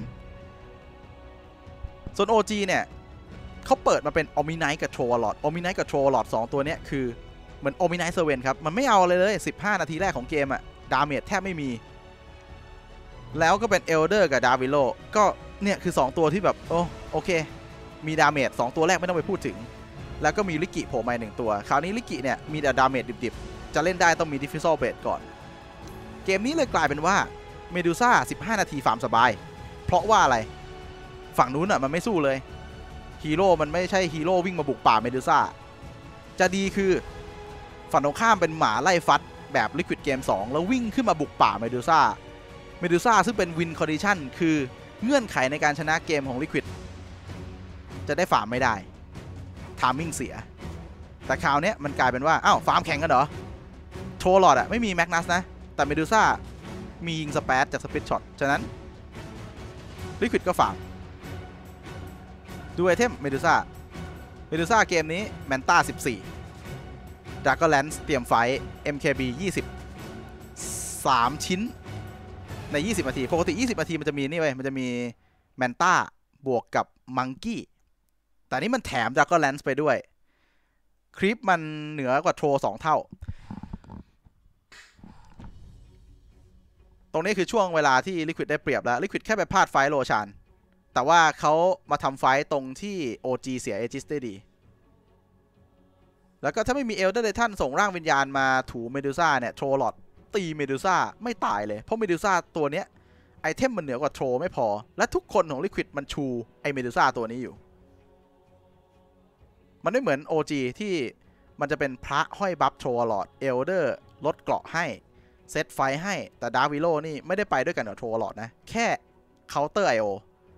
ส่วน โอ จี เนี่ยเขาเปิดมาเป็นออมิไนท์กับโทรลอดออมิไนท์กับโทรลอดสองตัวเนี้ยคือเหมือนออมิไนท์เซอร์เวนครับมันไม่เอาเลยเลยสิบห้านาทีแรกของเกมอะดาเมจแทบไม่มีแล้วก็เป็นเอลเดอร์กับดาวิโลก็เนี่ยคือสองตัวที่แบบโอ้โอเคมีดาเมจสองตัวแรกไม่ต้องไปพูดถึงแล้วก็มีลิกิโผล่มาหนึ่งตัวคราวนี้ลิกิเนี่ยมีแต่ดาเมจดิบๆจะเล่นได้ต้องมีดิฟฟิซอลเบดก่อนเกมนี้เลยกลายเป็นว่าเมดูซ่าสิบห้านาทีฟาร์มสบายเพราะว่าอะไรฝั่งนู้นอ่ะมันไม่สู้เลยฮีโร่มันไม่ใช่ฮีโร่วิ่งมาบุกป่าเมดูซ่าจะดีคือฝั่งตรงข้ามเป็นหมาไล่ฟัดแบบ Liquid Game สองแล้ววิ่งขึ้นมาบุกป่าเมดูซ่าเมดูซ่าซึ่งเป็นวินคอนดิชันคือเงื่อนไขในการชนะเกมของ Liquid จะได้ฟาร์มไม่ได้ทามมิ่งเสียแต่คราวนี้มันกลายเป็นว่าอ้าวฟาร์มแข่งกันเหรอโทรลอดอะไม่มีแมกนัสนะแต่เมดูซ่ามียิงสเปซจากสปิดช็อตฉะนั้น Liquid ก็ฟาร์มดูไอเทมเมดูซ่าเมดูซ่าเกมนี้แมนต้าสิบสี่ดราก้อนแลนส์เตรียมไฟ เอ็ม เค บี ยี่สิบ สามชิ้นในยี่สิบนาทีปกติยี่สิบนาทีมันจะมีนี่เว้ยมันจะมีแมนต้าบวกกับมังกี้แต่นี่มันแถมดราก้อนแลนส์ไปด้วยคลิปมันเหนือกว่าโทรสองเท่าตรงนี้คือช่วงเวลาที่ Liquid ได้เปรียบแล้ว Liquid แค่ไปพลาดไฟโรชานแต่ว่าเขามาทำไฟตรงที่ โอ จี เสียเอจิสได้ดีแล้วก็ถ้าไม่มีเอลเดอร์เดทันส่งร่างวิญญาณมาถูเมดูซ่าเนี่ยโทรลอดตีเมดูซ่าไม่ตายเลยเพราะเมดูซ่าตัวเนี้ยไอเทมมันเหนือกว่าโทรไม่พอและทุกคนของ Liquid มันชูไอเมดูซ่าตัวนี้อยู่มันไม่เหมือน โอ จี ที่มันจะเป็นพระห้อยบัฟโทรลอดเอลเดอร์ลดเกราะให้เซตไฟให้แต่ดาวิโลนี่ไม่ได้ไปด้วยกันกับโทรลอดนะแค่เคาน์เตอร์ ไอ โอ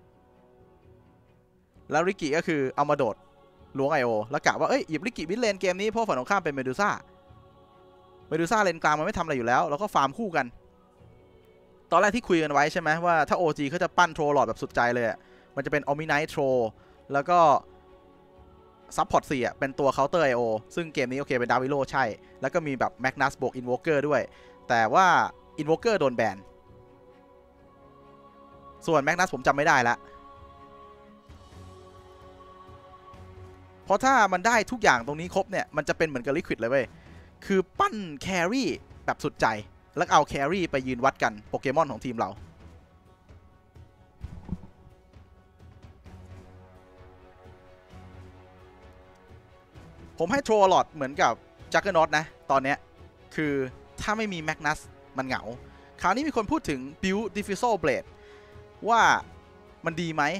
แล้วริกิก็คือเอามาโดดล้วง ไอ โอ แล้วกะว่าเอ้ยหยิบริกิบิดเลนเกมนี้เพราะฝั่งตรงข้ามเป็นเมดูซ่าเมดูซ่าเลนกลางมันไม่ทำอะไรอยู่แล้วแล้วก็ฟาร์มคู่กันตอนแรกที่คุยกันไว้ใช่ไหมว่าถ้า โอ จี เขาจะปั้นโทรลอดแบบสุดใจเลยมันจะเป็นออมิไนท์โทรแล้วก็ซับพอร์ตสี่อ่ะเป็นตัวเคาน์เตอร์ ไอ โอ ซึ่งเกมนี้โอเคเป็นดาวิโลใช่แล้วก็มีแบบแมกนัสบวกอินโวเกอร์ด้วยแต่ว่าอินโวเกอร์โดนแบนส่วนแมกนัสผมจำไม่ได้ละเพราะถ้ามันได้ทุกอย่างตรงนี้ครบเนี่ยมันจะเป็นเหมือนกับ Liquid เลยเว้ยคือปั้นแครี่แบบสุดใจแล้วเอาแครี่ไปยืนวัดกันโปเกมอนของทีมเราผมให้โทรลอดเหมือนกับจักเกอร์น็อตนะตอนนี้คือถ้าไม่มีแมกนัสมันเหงาคราวนี้มีคนพูดถึง Build Diffusal Blade ว่ามันดีไหม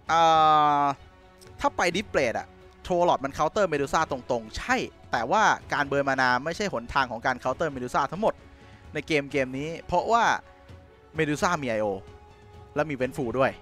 ถ้าไปดิฟเบลดอะโทรลอดมันเคาน์เตอร์เมดูซ่าตรงๆใช่แต่ว่าการเบิร์นมานาไม่ใช่หนทางของการเคาน์เตอร์เมดูซ่าทั้งหมดในเกมเกมนี้เพราะว่าเมดูซ่ามี ไอ โอ และมีเวนฟูด้วย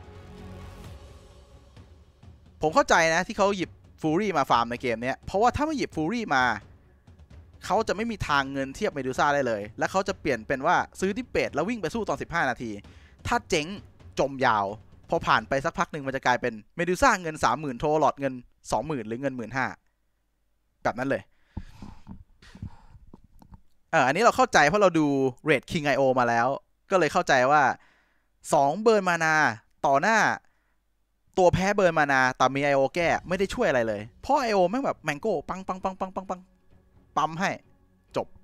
ผมเข้าใจนะที่เขาหยิบฟูรี่มาฟาร์มในเกมนี้เพราะว่าถ้าไม่หยิบฟูรี่มาเขาจะไม่มีทางเงินเทียบเมดูซ่าได้เลยและเขาจะเปลี่ยนเป็นว่าซื้อดิฟเบลดแล้ววิ่งไปสู้ตอนสิบห้านาทีถ้าเจ๊งจมยาวพอผ่านไปสักพักหนึ่งมันจะกลายเป็นเมดูซ่าเงิน สามหมื่น โทรลอดเงิน สองหมื่น หรือเงิน หนึ่งหมื่นห้าพัน แบบนั้นเลยเอออันนี้เราเข้าใจเพราะเราดู Red King ไอ โอ มาแล้วก็เลยเข้าใจว่าสองเบิร์นมานาต่อหน้าตัวแพ้เบิร์นมานาแต่มี ไอ โอ แก้ไม่ได้ช่วยอะไรเลยเพราะ ไอ โอ แม่งแบบแมงโก้ปังปังปังปังปังปังปั๊มให้จบ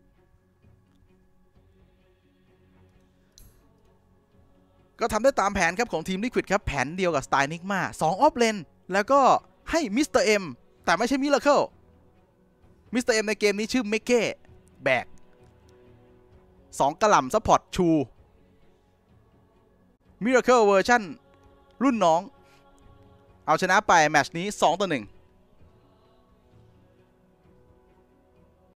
ก็ทำได้ตามแผนครับของทีม Liquid ครับแผนเดียวกับสไตล์นิกมาสองออฟเลนแล้วก็ให้มิสเตอร์เอ็มแต่ไม่ใช่มิราเคิลมิสเตอร์เอ็มในเกมนี้ชื่อเมเก้แบกสองกระหล่ำซัพพอร์ตชู Miracle เวอร์ชันรุ่นน้องเอาชนะไปแมตช์นี้สองต่อหนึ่ง